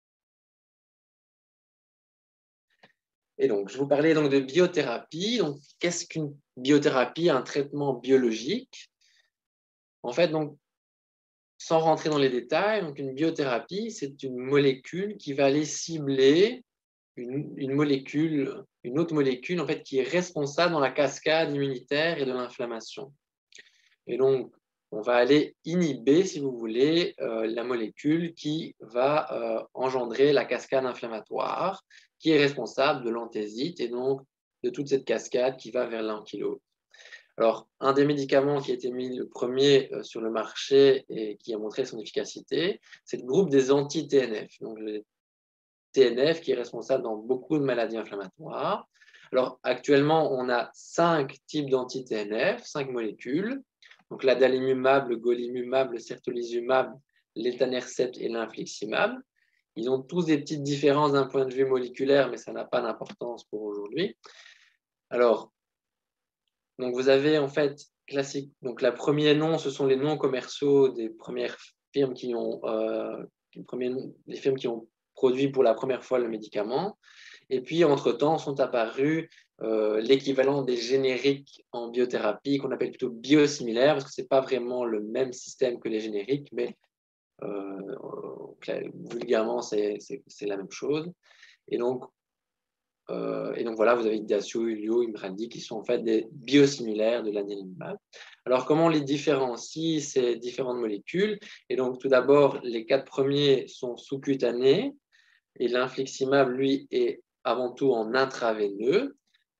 Et donc, je vous parlais donc de biothérapie. Donc, qu'est-ce qu'une biothérapie? Un traitement biologique. En fait, donc, sans rentrer dans les détails, donc une biothérapie, c'est une molécule qui va aller cibler une, une molécule, une autre molécule en fait, qui est responsable dans la cascade immunitaire et de l'inflammation. Et donc, on va aller inhiber, si vous voulez, euh, la molécule qui va euh, engendrer la cascade inflammatoire, qui est responsable de l'anthésite et donc de toute cette cascade qui va vers l'ankylose. Alors, un des médicaments qui a été mis le premier euh, sur le marché et qui a montré son efficacité, c'est le groupe des anti-T N F. Donc, le T N F qui est responsable dans beaucoup de maladies inflammatoires. Alors, actuellement, on a cinq types d'anti-T N F, cinq molécules. Donc, l'adalimumab, le golimumab, le certolizumab, l'étanercept et l'infliximab. Ils ont tous des petites différences d'un point de vue moléculaire, mais ça n'a pas d'importance pour aujourd'hui. Alors, donc vous avez en fait classique. Donc, la première nom, ce sont les noms commerciaux des premières firmes qui ont, euh, les, premiers, les firmes qui ont produit pour la première fois le médicament. Et puis, entre-temps, sont apparus euh, l'équivalent des génériques en biothérapie, qu'on appelle plutôt biosimilaires, parce que ce n'est pas vraiment le même système que les génériques, mais euh, vulgairement, c'est la même chose. Et donc, euh, et donc voilà, vous avez Idacio, Ulio, Imraldi, qui sont en fait des biosimilaires de l'adalimumab. Alors, comment on les différencie, ces différentes molécules? Et donc, tout d'abord, les quatre premiers sont sous-cutanés, et l'infliximab, lui, est avant tout en intraveineux.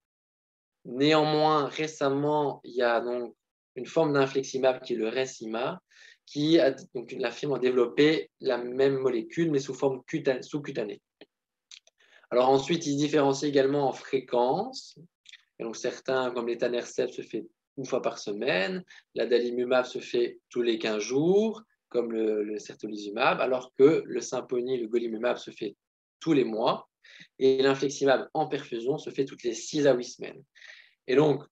Néanmoins, récemment, il y a donc une forme d'infliximab qui est le Resima, qui a, donc la firme a développé la même molécule, mais sous forme sous-cutanée. Alors ensuite, ils se différencient également en fréquence. Et donc certains, comme l'étanercept, se fait une fois par semaine, l'adalimumab se fait tous les quinze jours, comme le, le certolizumab, alors que le Simponi, le golimumab, se fait tous les mois, et l'infliximab en perfusion se fait toutes les six à huit semaines. Et donc,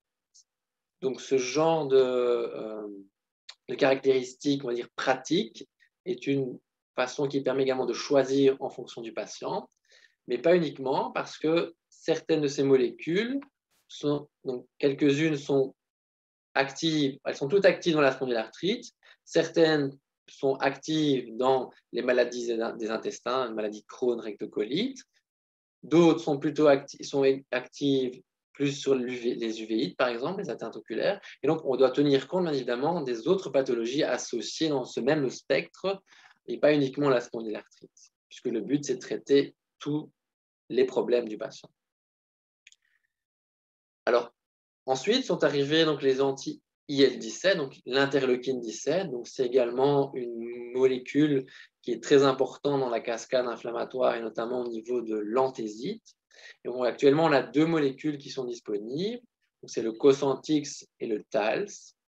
donc ce genre de, euh, de caractéristiques, on va dire pratiques, est une façon qui permet également de choisir en fonction du patient, mais pas uniquement, parce que certaines de ces molécules, sont, donc quelques-unes sont actives, elles sont toutes actives dans la spondylarthrite. Certaines sont actives dans les maladies des intestins, les maladies Crohn, rectocolite. D'autres sont plutôt acti sont actives plus sur les uveites, par exemple, les atteintes oculaires. Et donc, on doit tenir compte, bien évidemment, des autres pathologies associées dans ce même spectre, et pas uniquement la spondylarthrite, puisque le but, c'est de traiter tous les problèmes du patient. Alors, ensuite sont arrivés donc, les anti-I L dix-sept, donc l'interleukine dix-sept. Donc, c'est également une molécule qui est très importante dans la cascade inflammatoire et notamment au niveau de l'anthésite. Et bon, actuellement, on a deux molécules qui sont disponibles. C'est le Cosentyx et le Taltz,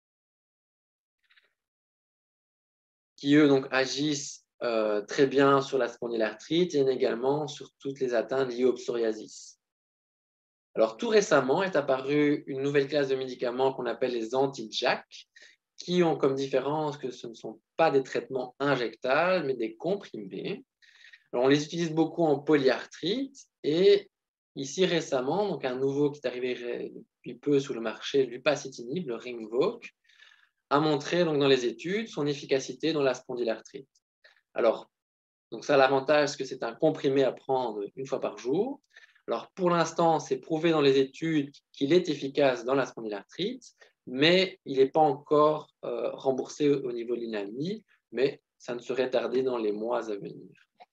qui eux donc, agissent euh, très bien sur la spondylarthrite et également sur toutes les atteintes liées au psoriasis. Alors, tout récemment est apparue une nouvelle classe de médicaments qu'on appelle les anti-J A K, qui ont comme différence que ce ne sont pas des traitements injectables, mais des comprimés. Alors, on les utilise beaucoup en polyarthrite et ici récemment, donc un nouveau qui est arrivé depuis peu sur le marché, l'upadacitinib, le Rinvoq, a montré donc, dans les études son efficacité dans la spondylarthrite. Alors, donc ça a l'avantage que c'est un comprimé à prendre une fois par jour. Alors, pour l'instant, c'est prouvé dans les études qu'il est efficace dans la spondylarthrite, mais il n'est pas encore euh, remboursé au niveau de l'INALMI, mais ça ne serait tardé dans les mois à venir.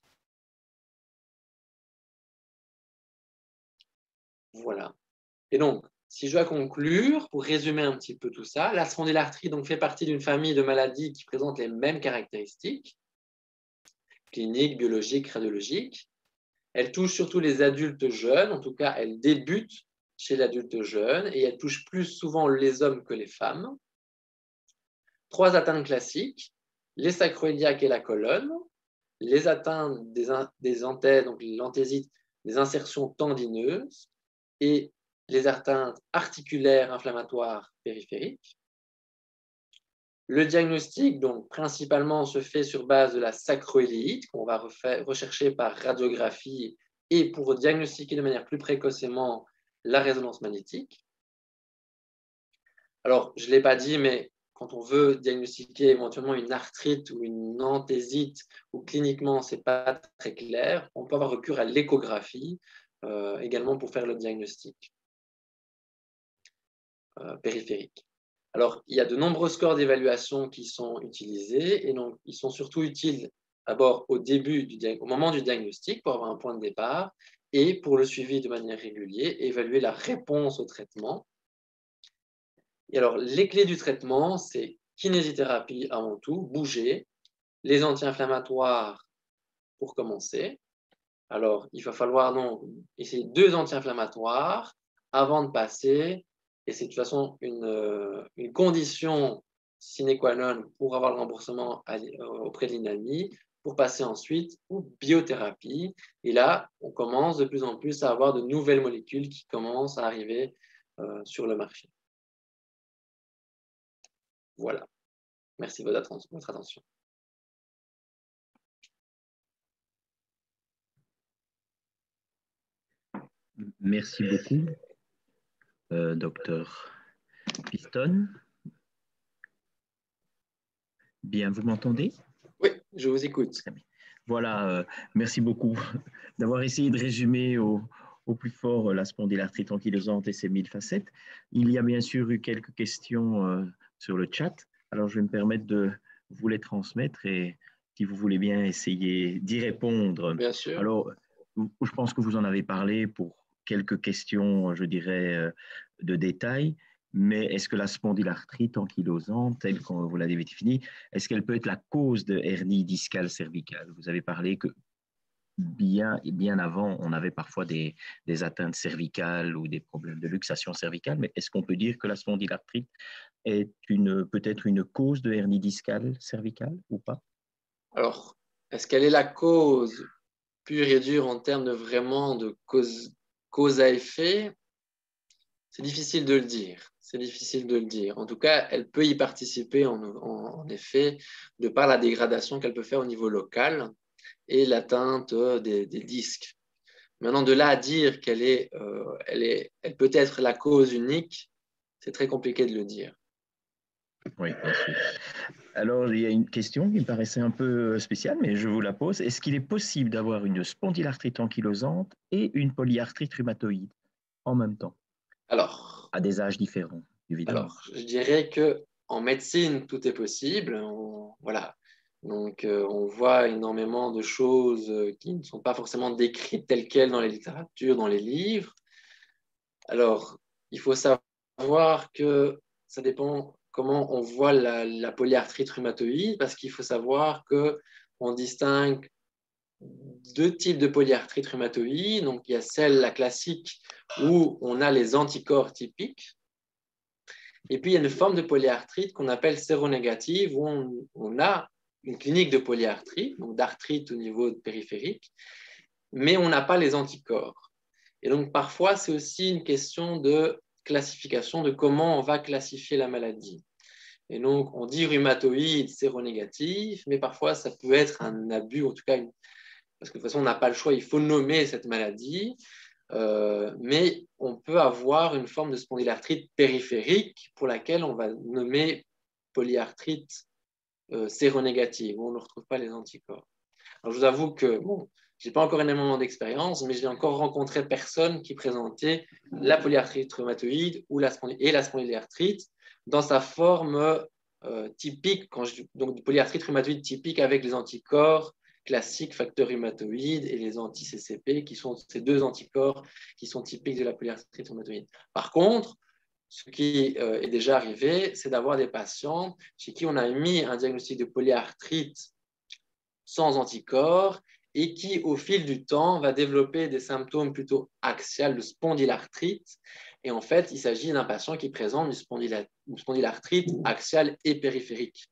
Voilà. Et donc, si je dois conclure, pour résumer un petit peu tout ça, la spondylarthrite donc, fait partie d'une famille de maladies qui présentent les mêmes caractéristiques, cliniques, biologiques, radiologiques. Elle touche surtout les adultes jeunes, en tout cas, elle débute chez l'adulte jeune et elle touche plus souvent les hommes que les femmes. Trois atteintes classiques, les sacroiliaques et la colonne, les atteintes des, des anthèses, donc l'anthésite, des insertions tendineuses et les atteintes articulaires inflammatoires périphériques. Le diagnostic, donc, principalement, se fait sur base de la sacroiliite, qu'on va refaire, rechercher par radiographie et pour diagnostiquer de manière plus précocement la résonance magnétique. Alors, je ne l'ai pas dit, mais quand on veut diagnostiquer éventuellement une arthrite ou une anthésite, ou cliniquement, ce n'est pas très clair, on peut avoir recours à l'échographie euh, également pour faire le diagnostic euh, périphérique. Alors, il y a de nombreux scores d'évaluation qui sont utilisés et donc ils sont surtout utiles d'abord au début, du, au moment du diagnostic pour avoir un point de départ et pour le suivi de manière régulière, évaluer la réponse au traitement. Et alors, les clés du traitement, c'est kinésithérapie avant tout, bouger, les anti-inflammatoires pour commencer. Alors, il va falloir donc essayer deux anti-inflammatoires avant de passer. Et c'est de toute façon une, une condition sine qua non pour avoir le remboursement auprès de l'INALMI, pour passer ensuite aux biothérapie. Et là, on commence de plus en plus à avoir de nouvelles molécules qui commencent à arriver euh, sur le marché. Voilà. Merci de votre attention. Merci beaucoup, euh, docteur Piston. Bien, vous m'entendez? Oui, je vous écoute. Très bien. Voilà, euh, merci beaucoup d'avoir essayé de résumer au, au plus fort la spondylarthrite ankylosante et ses mille facettes. Il y a bien sûr eu quelques questions euh, sur le chat, alors je vais me permettre de vous les transmettre et si vous voulez bien essayer d'y répondre. Bien sûr. Alors, je pense que vous en avez parlé pour quelques questions, je dirais, de détail. Mais est-ce que la spondylarthrite ankylosante, telle que vous l'avez définie, est-ce qu'elle peut être la cause de hernie discale cervicale? Vous avez parlé que bien, bien avant, on avait parfois des, des atteintes cervicales ou des problèmes de luxation cervicale, mais est-ce qu'on peut dire que la spondylarthrite est une, peut-être une cause de hernie discale cervicale ou pas? Alors, est-ce qu'elle est la cause pure et dure en termes de vraiment de cause, cause à effet? C'est difficile de le dire. C'est difficile de le dire. En tout cas, elle peut y participer en, en, en effet de par la dégradation qu'elle peut faire au niveau local et l'atteinte des, des disques. Maintenant, de là à dire qu'elle est, euh, elle est, elle peut être la cause unique, c'est très compliqué de le dire. Oui, bien sûr. Alors, il y a une question qui me paraissait un peu spéciale, mais je vous la pose. Est-ce qu'il est possible d'avoir une spondylarthrite ankylosante et une polyarthrite rhumatoïde en même temps, Alors, à des âges différents, évidemment? alors je dirais que en médecine, tout est possible. On, voilà. Donc, euh, on voit énormément de choses euh, qui ne sont pas forcément décrites telles quelles dans les littératures, dans les livres. Alors, il faut savoir que ça dépend comment on voit la, la polyarthrite rhumatoïde, parce qu'il faut savoir qu'on distingue deux types de polyarthrite rhumatoïde. Donc, il y a celle, la classique, où on a les anticorps typiques. Et puis, il y a une forme de polyarthrite qu'on appelle séronégative, où on, on a une clinique de polyarthrite, donc d'arthrite au niveau périphérique, mais on n'a pas les anticorps. Et donc, parfois, c'est aussi une question de classification, de comment on va classifier la maladie. Et donc, on dit rhumatoïde séronégatif, mais parfois, ça peut être un abus, en tout cas, une... parce que de toute façon, on n'a pas le choix, il faut nommer cette maladie. Euh, mais on peut avoir une forme de spondylarthrite périphérique pour laquelle on va nommer polyarthrite euh, séronégative, où on ne retrouve pas les anticorps. Alors, je vous avoue que, bon, je n'ai pas encore énormément d'expérience, mais je n'ai encore rencontré personne qui présentait la polyarthrite rhumatoïde ou la et la spondylarthrite dans sa forme euh, typique, quand je, donc polyarthrite rhumatoïde typique avec les anticorps classiques, facteurs rhumatoïdes et les anti-C C P, qui sont ces deux anticorps qui sont typiques de la polyarthrite rhumatoïde. Par contre, ce qui euh, est déjà arrivé, c'est d'avoir des patients chez qui on a mis un diagnostic de polyarthrite sans anticorps et qui, au fil du temps, va développer des symptômes plutôt axiales de spondylarthrite. Et en fait, il s'agit d'un patient qui présente une, spondyla une spondylarthrite axiale et périphérique.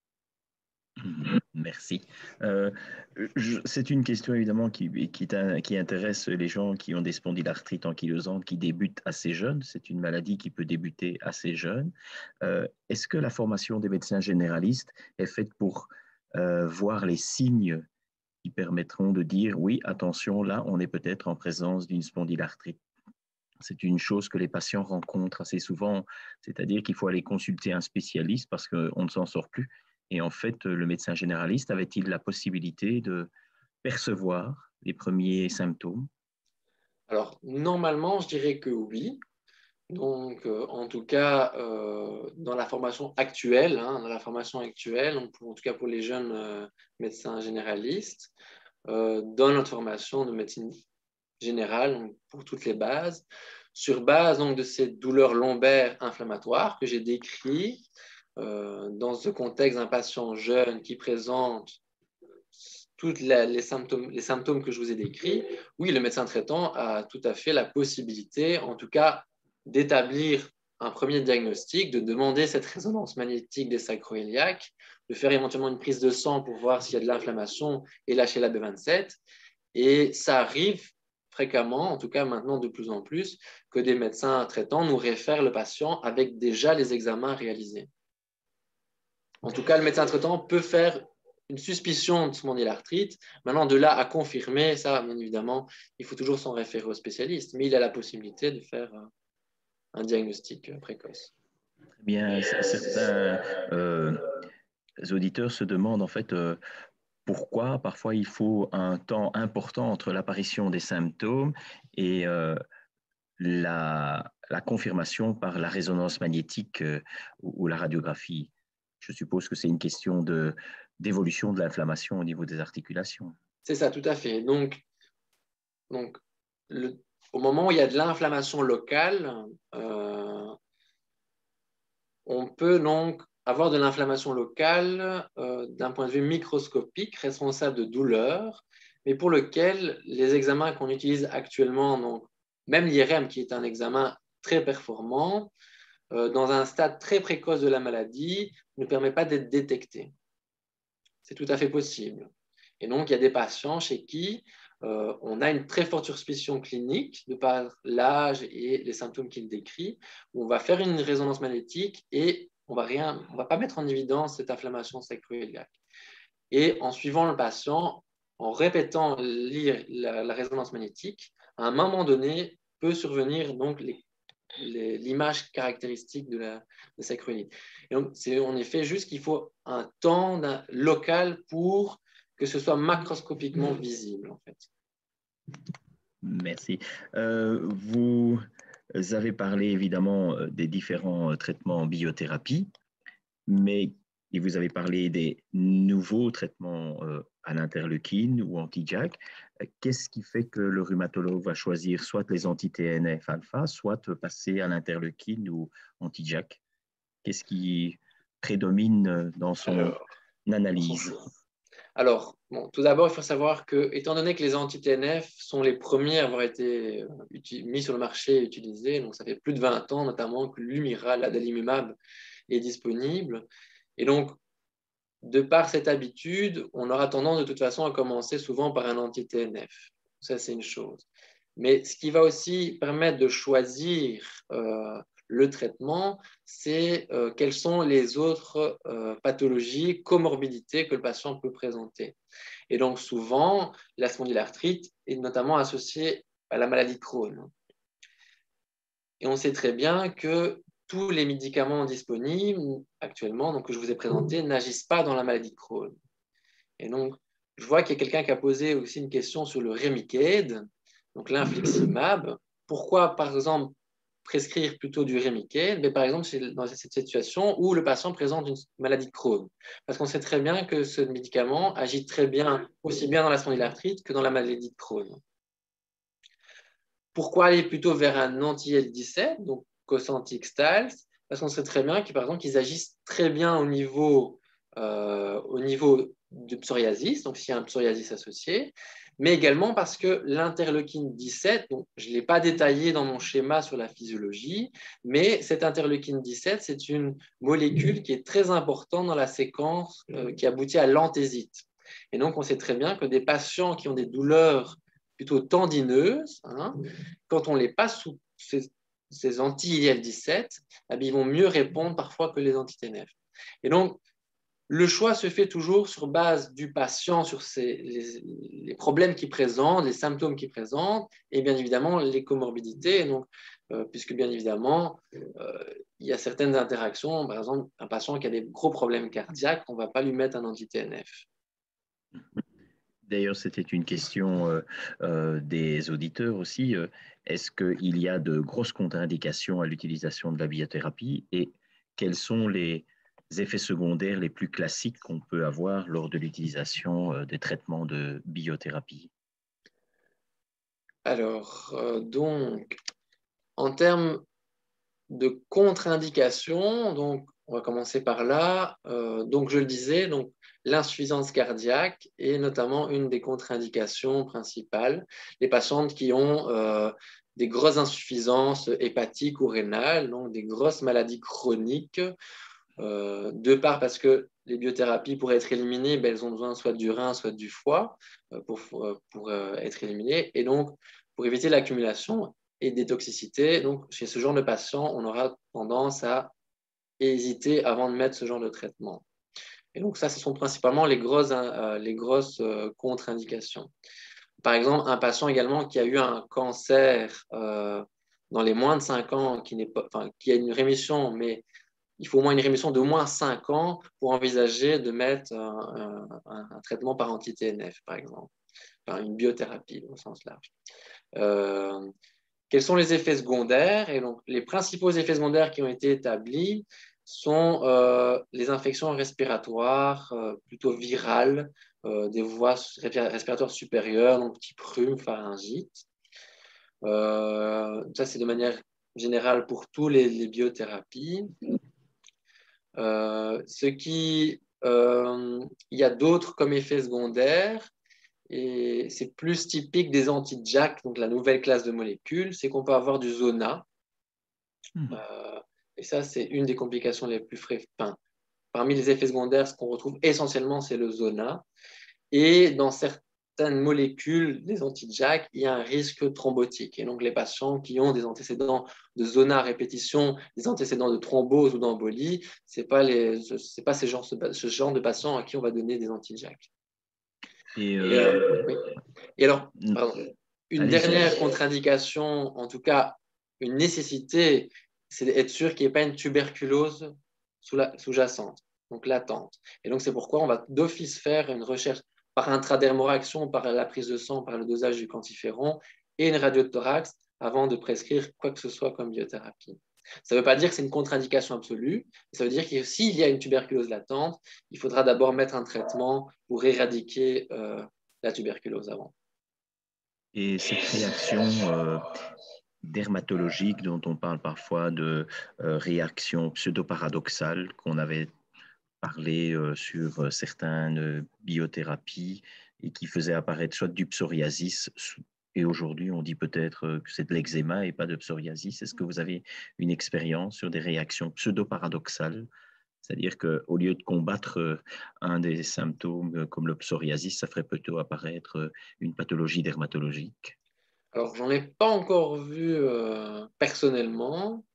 Merci. Euh, c'est une question évidemment qui, qui, qui intéresse les gens qui ont des spondylarthrites ankylosantes qui débutent assez jeunes. C'est une maladie qui peut débuter assez jeune. Euh, Est-ce que la formation des médecins généralistes est faite pour euh, voir les signes qui permettront de dire oui, attention, là, on est peut-être en présence d'une spondylarthrite? C'est une chose que les patients rencontrent assez souvent, c'est-à-dire qu'il faut aller consulter un spécialiste parce qu'on ne s'en sort plus. Et en fait, le médecin généraliste avait-il la possibilité de percevoir les premiers symptômes? Alors, normalement, je dirais que oui. Donc, euh, en tout cas, euh, dans la formation actuelle, hein, dans la formation actuelle, donc pour, en tout cas pour les jeunes euh, médecins généralistes, euh, dans notre formation de médecine générale, donc pour toutes les bases, sur base donc, de ces douleurs lombaires inflammatoires que j'ai décrites, euh, dans ce contexte d'un patient jeune qui présente tous les symptômes, les symptômes que je vous ai décrits, oui, le médecin traitant a tout à fait la possibilité, en tout cas, d'établir un premier diagnostic, de demander cette résonance magnétique des sacro-iliaques, de faire éventuellement une prise de sang pour voir s'il y a de l'inflammation et lâcher la B vingt-sept. Et ça arrive fréquemment, en tout cas maintenant de plus en plus, que des médecins traitants nous réfèrent le patient avec déjà les examens réalisés. En tout cas, le médecin traitant peut faire une suspicion de spondylarthrite. Maintenant, de là à confirmer, ça, bien évidemment, il faut toujours s'en référer au spécialiste, mais il a la possibilité de faire un diagnostic précoce. Très bien, certains euh, auditeurs se demandent en fait euh, pourquoi parfois il faut un temps important entre l'apparition des symptômes et euh, la, la, confirmation par la résonance magnétique euh, ou, ou la radiographie. Je suppose que c'est une question de, d'évolution de l'inflammation au niveau des articulations. C'est ça, tout à fait. Donc, donc le, au moment où il y a de l'inflammation locale, euh, on peut donc avoir de l'inflammation locale euh, d'un point de vue microscopique, responsable de douleurs, mais pour lequel les examens qu'on utilise actuellement, donc même l'I R M qui est un examen très performant, euh, dans un stade très précoce de la maladie, ne permet pas d'être détecté. C'est tout à fait possible. Et donc, il y a des patients chez qui euh, on a une très forte suspicion clinique de par l'âge et les symptômes qu'il décrit, où on va faire une résonance magnétique et on va rien, on va pas mettre en évidence cette inflammation sacro-iliaque. Et en suivant le patient, en répétant lire la, la résonance magnétique, à un moment donné, peut survenir donc les, l'image caractéristique de la, de sa chronique. Et donc, c'est en effet juste qu'il faut un temps local pour que ce soit macroscopiquement visible, en fait. Merci. Euh, vous avez parlé évidemment des différents traitements en biothérapie, mais vous avez parlé des nouveaux traitements euh, à l'interleukine ou anti-J A K. Qu'est-ce qui fait que le rhumatologue va choisir soit les anti-T N F alpha, soit passer à l'interleukine ou anti-J A K? Qu'est-ce qui prédomine dans son Alors, analyse? dans son Alors, bon, tout d'abord, il faut savoir que, étant donné que les anti-T N F sont les premiers à avoir été mis sur le marché et utilisés, donc ça fait plus de vingt ans notamment que l'Humira, l'adalimumab, est disponible. Et donc, de par cette habitude, on aura tendance de toute façon à commencer souvent par un anti-T N F. Ça, c'est une chose. Mais ce qui va aussi permettre de choisir euh, le traitement, c'est euh, quelles sont les autres euh, pathologies, comorbidités que le patient peut présenter. Et donc, souvent, la spondylarthrite est notamment associée à la maladie de Crohn. Et on sait très bien que tous les médicaments disponibles actuellement, donc que je vous ai présentés, n'agissent pas dans la maladie de Crohn. Et donc, je vois qu'il y a quelqu'un qui a posé aussi une question sur le Remicade, donc l'infliximab. Pourquoi, par exemple, prescrire plutôt du Remicade, mais par exemple, dans cette situation où le patient présente une maladie de Crohn? Parce qu'on sait très bien que ce médicament agit très bien, aussi bien dans la spondylarthrite que dans la maladie de Crohn. Pourquoi aller plutôt vers un anti-I L dix-sept, donc Cosentyx, Taltz? Parce qu'on sait très bien qu'ils, par exemple, qu'ils agissent très bien au niveau, euh, au niveau de psoriasis, donc s'il y a un psoriasis associé, mais également parce que l'interleukine dix-sept, donc je ne l'ai pas détaillé dans mon schéma sur la physiologie, mais cette interleukine dix-sept, c'est une molécule qui est très importante dans la séquence euh, qui aboutit à l'anthésite. Et donc, on sait très bien que des patients qui ont des douleurs plutôt tendineuses, hein, quand on les passe sous ces, ces anti-I L dix-sept, eh bien, ils vont mieux répondre parfois que les anti-T N F. Et donc, le choix se fait toujours sur base du patient, sur ses, les, les problèmes qu'il présente, les symptômes qu'il présente, et bien évidemment les comorbidités. Donc, euh, puisque bien évidemment, euh, il y a certaines interactions. Par exemple, un patient qui a des gros problèmes cardiaques, on ne va pas lui mettre un anti-T N F. D'ailleurs, c'était une question euh, euh, des auditeurs aussi. Euh, Est-ce qu'il y a de grosses contre-indications à l'utilisation de la biothérapie et quels sont les effets secondaires les plus classiques qu'on peut avoir lors de l'utilisation euh, des traitements de biothérapie? Alors, euh, donc, en termes de contre-indications, donc on va commencer par là. Euh, donc, je le disais, donc l'insuffisance cardiaque est notamment une des contre-indications principales. Les patientes qui ont euh, des grosses insuffisances hépatiques ou rénales, donc des grosses maladies chroniques, euh, de part parce que les biothérapies, pour être éliminées, ben, elles ont besoin soit du rein, soit du foie euh, pour, pour euh, être éliminées. Et donc, pour éviter l'accumulation et des toxicités, donc chez ce genre de patient, on aura tendance à hésiter avant de mettre ce genre de traitement. Et donc ça, ce sont principalement les grosses, euh, les grosses euh, contre-indications. Par exemple, un patient également qui a eu un cancer euh, dans les moins de cinq ans, qui, n'est pas, enfin, qui a une rémission, mais il faut au moins une rémission d'au moins cinq ans pour envisager de mettre un, un, un traitement par anti-T N F, par exemple, enfin, une biothérapie au sens large. Euh, quels sont les effets secondaires? Et donc, les principaux effets secondaires qui ont été établis sont euh, les infections respiratoires, euh, plutôt virales, euh, des voies respiratoires supérieures, donc type rhume, pharyngite. Euh, ça, c'est de manière générale pour tous les, les biothérapies. Euh, ce qui, euh, il y a d'autres comme effets secondaires, et c'est plus typique des anti-J A K, donc la nouvelle classe de molécules, c'est qu'on peut avoir du zona. Mmh. Euh, et ça, c'est une des complications les plus fréquentes. Enfin, parmi les effets secondaires, ce qu'on retrouve essentiellement, c'est le zona. Et dans certaines molécules, des anti-J A K, il y a un risque thrombotique. Et donc, les patients qui ont des antécédents de zona à répétition, des antécédents de thrombose ou d'embolie, ce n'est pas, les, c'est pas ces genres, ce genre de patients à qui on va donner des anti-J A K. Et, euh, et, euh, oui. Et alors, pardon, une dernière contre-indication, en tout cas une nécessité, c'est d'être sûr qu'il n'y ait pas une tuberculose sous-jacente, donc latente. Et donc, c'est pourquoi on va d'office faire une recherche par intradermoraction, par la prise de sang, par le dosage du quantiferon et une radio de thorax avant de prescrire quoi que ce soit comme biothérapie. Ça ne veut pas dire que c'est une contre-indication absolue, mais ça veut dire que s'il y a une tuberculose latente, il faudra d'abord mettre un traitement pour éradiquer euh, la tuberculose avant. Et cette réaction euh, dermatologique dont on parle parfois de euh, réaction pseudo-paradoxale qu'on avait parlé euh, sur certaines biothérapies et qui faisait apparaître soit du psoriasis, et aujourd'hui on dit peut-être que c'est de l'eczéma et pas de psoriasis. Est-ce que vous avez une expérience sur des réactions pseudo-paradoxales? C'est-à-dire qu'au lieu de combattre un des symptômes comme le psoriasis, ça ferait plutôt apparaître une pathologie dermatologique? Alors, j'en ai pas encore vu euh, personnellement,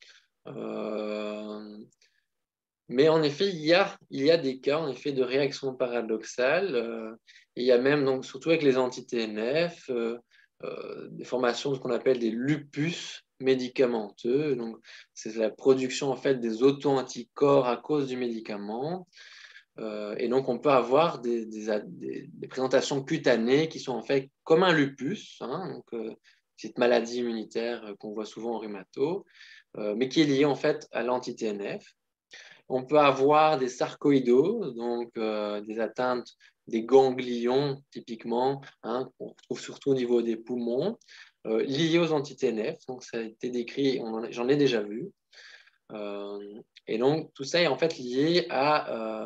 euh, mais en effet, il y a, il y a des cas en effet de réactions paradoxales. Euh, il y a même, donc, surtout avec les anti-T N F, euh, euh, des formations de ce qu'on appelle des lupus médicamenteux. Donc, c'est la production en fait des auto-anticorps à cause du médicament. Euh, et donc, on peut avoir des, des, des, des, présentations cutanées qui sont en fait comme un lupus, hein, donc, euh, cette maladie immunitaire qu'on voit souvent en rhumato, euh, mais qui est liée en fait à l'anti-T N F. On peut avoir des sarcoïdoses, donc euh, des atteintes des ganglions typiquement, hein, qu'on retrouve surtout au niveau des poumons, euh, liées aux anti-T N F. Donc, ça a été décrit, j'en ai déjà vu. Euh, et donc, tout ça est en fait lié à... Euh,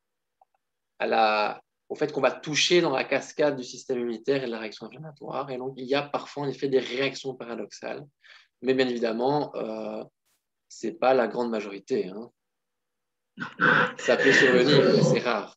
à la, au fait qu'on va toucher dans la cascade du système immunitaire et de la réaction inflammatoire. Et donc, il y a parfois en effet des réactions paradoxales. Mais bien évidemment, euh, ce n'est pas la grande majorité. Hein. Ça peut survenir, mais c'est rare.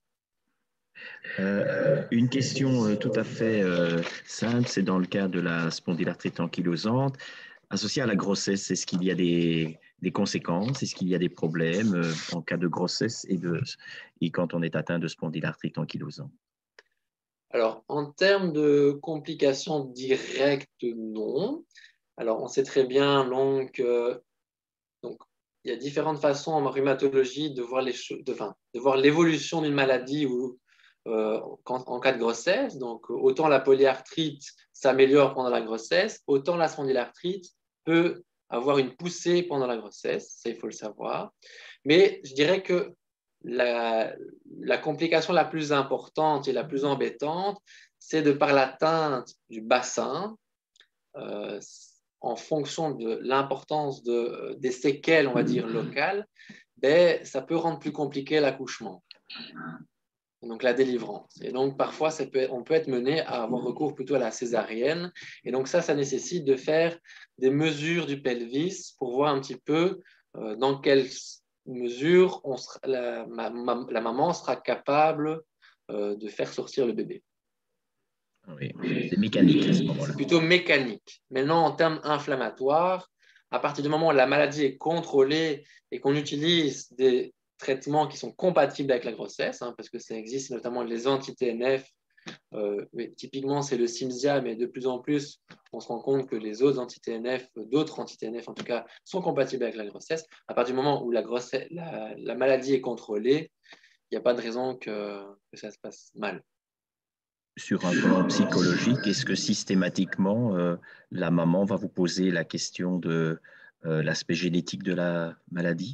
Euh, une question euh, tout à fait euh, simple, c'est dans le cas de la spondylarthrite ankylosante. Associée à la grossesse, est-ce qu'il y a des, des conséquences? Est-ce qu'il y a des problèmes euh, en cas de grossesse et, de, et quand on est atteint de spondylarthrite ankylosante? Alors, en termes de complications directes, non. Alors, on sait très bien donc, euh, donc il y a différentes façons en rhumatologie de voir les de, enfin, de voir l'évolution d'une maladie ou euh, en, en cas de grossesse. Donc, autant la polyarthrite s'améliore pendant la grossesse, autant la spondylarthrite peut avoir une poussée pendant la grossesse. Ça, il faut le savoir. Mais je dirais que la, la complication la plus importante et la plus embêtante, c'est de par l'atteinte du bassin, euh, en fonction de l'importance de, des séquelles, on va dire, locales, ben, ça peut rendre plus compliqué l'accouchement, donc la délivrance. Et donc, parfois, ça peut, on peut être mené à avoir recours plutôt à la césarienne. Et donc, ça, ça nécessite de faire des mesures du pelvis pour voir un petit peu euh, dans quelle mesure on sera, la, ma, ma, la maman sera capable euh, de faire sortir le bébé. Oui, c'est mécanique à ce moment-là. C'est plutôt mécanique. Maintenant, en termes inflammatoires, à partir du moment où la maladie est contrôlée et qu'on utilise des traitements qui sont compatibles avec la grossesse, hein, parce que ça existe notamment les anti-T N F, euh, typiquement c'est le Cimzia, mais de plus en plus, on se rend compte que les autres anti-T N F, d'autres anti-T N F en tout cas, sont compatibles avec la grossesse. À partir du moment où la, grossesse, la, la maladie est contrôlée, il n'y a pas de raison que, que ça se passe mal. Sur un plan psychologique, est-ce que systématiquement, euh, la maman va vous poser la question de euh, l'aspect génétique de la maladie?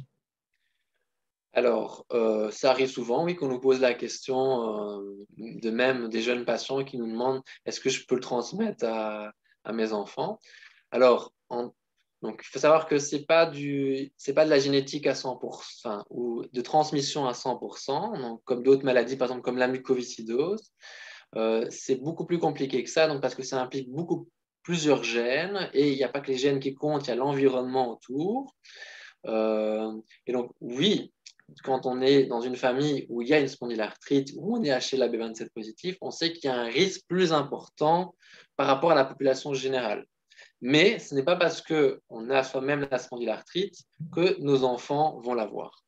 Alors, euh, ça arrive souvent, oui, qu'on nous pose la question, euh, de même des jeunes patients qui nous demandent est-ce que je peux le transmettre à, à mes enfants? Alors, en- donc, il faut savoir que c'est pas du, c'est pas de la génétique à cent pour cent enfin, ou de transmission à cent pour cent, donc, comme d'autres maladies, par exemple comme la mucoviscidose. Euh, c'est beaucoup plus compliqué que ça, donc, parce que ça implique beaucoup plusieurs gènes et il n'y a pas que les gènes qui comptent, il y a l'environnement autour. Euh, et donc, oui, quand on est dans une famille où il y a une spondylarthrite, où on est H L A B vingt-sept positif, on sait qu'il y a un risque plus important par rapport à la population générale. Mais ce n'est pas parce qu'on a soi-même la spondylarthrite que nos enfants vont l'avoir.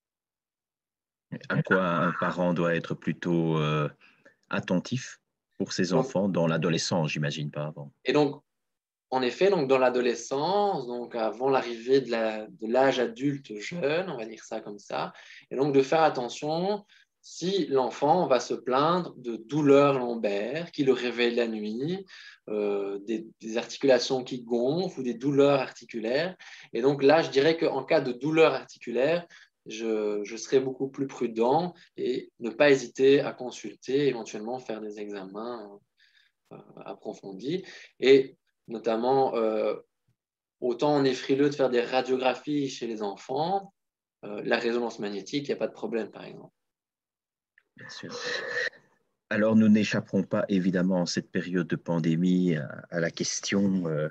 À quoi un parent doit être plutôt euh, attentif pour ses Donc, enfants dans l'adolescence, j'imagine pas avant. et donc, en effet, donc dans l'adolescence, donc avant l'arrivée de la- de l'âge adulte jeune, on va dire ça comme ça, et donc de faire attention si l'enfant va se plaindre de douleurs lombaires qui le réveillent la nuit, euh, des, des articulations qui gonflent ou des douleurs articulaires. Et donc là, je dirais qu'en cas de douleurs articulaires, je, je serais beaucoup plus prudent et ne pas hésiter à consulter, éventuellement faire des examens euh, approfondis. Et notamment, euh, autant on est frileux de faire des radiographies chez les enfants, euh, la résonance magnétique, il n'y a pas de problème, par exemple. Bien sûr. Alors, nous n'échapperons pas évidemment en cette période de pandémie à, à la question euh,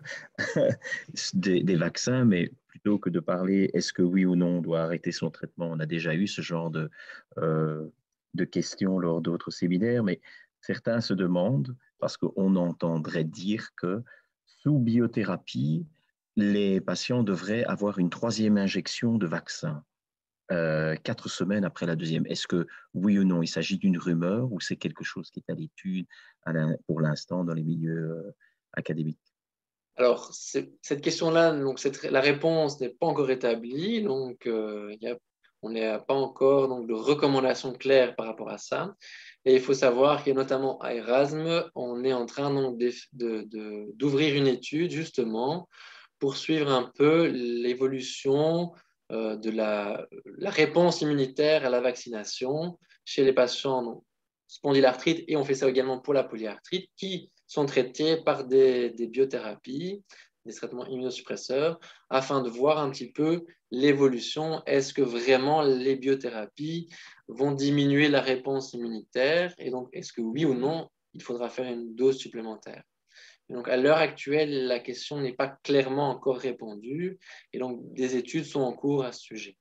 des, des vaccins, mais plutôt que de parler est-ce que oui ou non on doit arrêter son traitement, on a déjà eu ce genre de, euh, de questions lors d'autres séminaires, mais certains se demandent, parce qu'on entendrait dire que sous biothérapie, les patients devraient avoir une troisième injection de vaccin. Euh, quatre semaines après la deuxième. Est-ce que oui ou non, il s'agit d'une rumeur ou c'est quelque chose qui est à l'étude pour l'instant dans les milieux euh, académiques? Alors, cette question-là, donc cette, la réponse n'est pas encore établie, donc euh, y a, on n'a pas encore donc, de recommandations claires par rapport à ça. Et il faut savoir que notamment à Erasme, on est en train donc, de, de, d'ouvrir une étude justement pour suivre un peu l'évolution euh, de la, la, réponse immunitaire à la vaccination chez les patients donc, spondylarthrite, et on fait ça également pour la polyarthrite, qui sont traités par des, des biothérapies, des traitements immunosuppresseurs, afin de voir un petit peu l'évolution. Est-ce que vraiment les biothérapies vont diminuer la réponse immunitaire? Et donc, est-ce que oui ou non, il faudra faire une dose supplémentaire? Et donc, à l'heure actuelle, la question n'est pas clairement encore répondue. Et donc, des études sont en cours à ce sujet.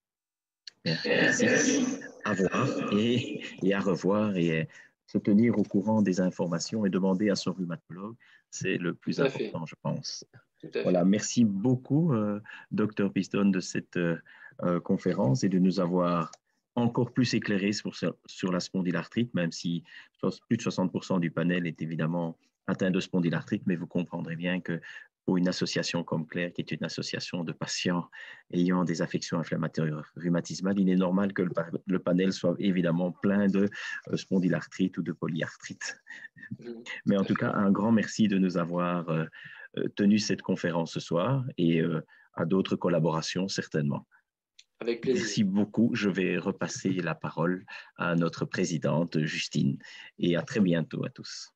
Bien, merci. À voir et, et à revoir et se tenir au courant des informations et demander à son rhumatologue, c'est le plus Tout à fait. important, je pense. Tout à Voilà, fait. merci beaucoup, euh, docteur Piston, de cette euh, conférence et de nous avoir encore plus éclairé sur, sur la spondylarthrite, même si plus de soixante pour cent du panel est évidemment atteint de spondylarthrite, mais vous comprendrez bien que pour une association comme Claire, qui est une association de patients ayant des affections inflammatoires rhumatismales, il est normal que le, le panel soit évidemment plein de euh, spondylarthrite ou de polyarthrite. Mmh, Mais en tout à tout cas, fait. un grand merci de nous avoir euh, tenu cette conférence ce soir et euh, à d'autres collaborations certainement. Avec plaisir. Merci beaucoup. Je vais repasser la parole à notre présidente Justine et à très bientôt à tous.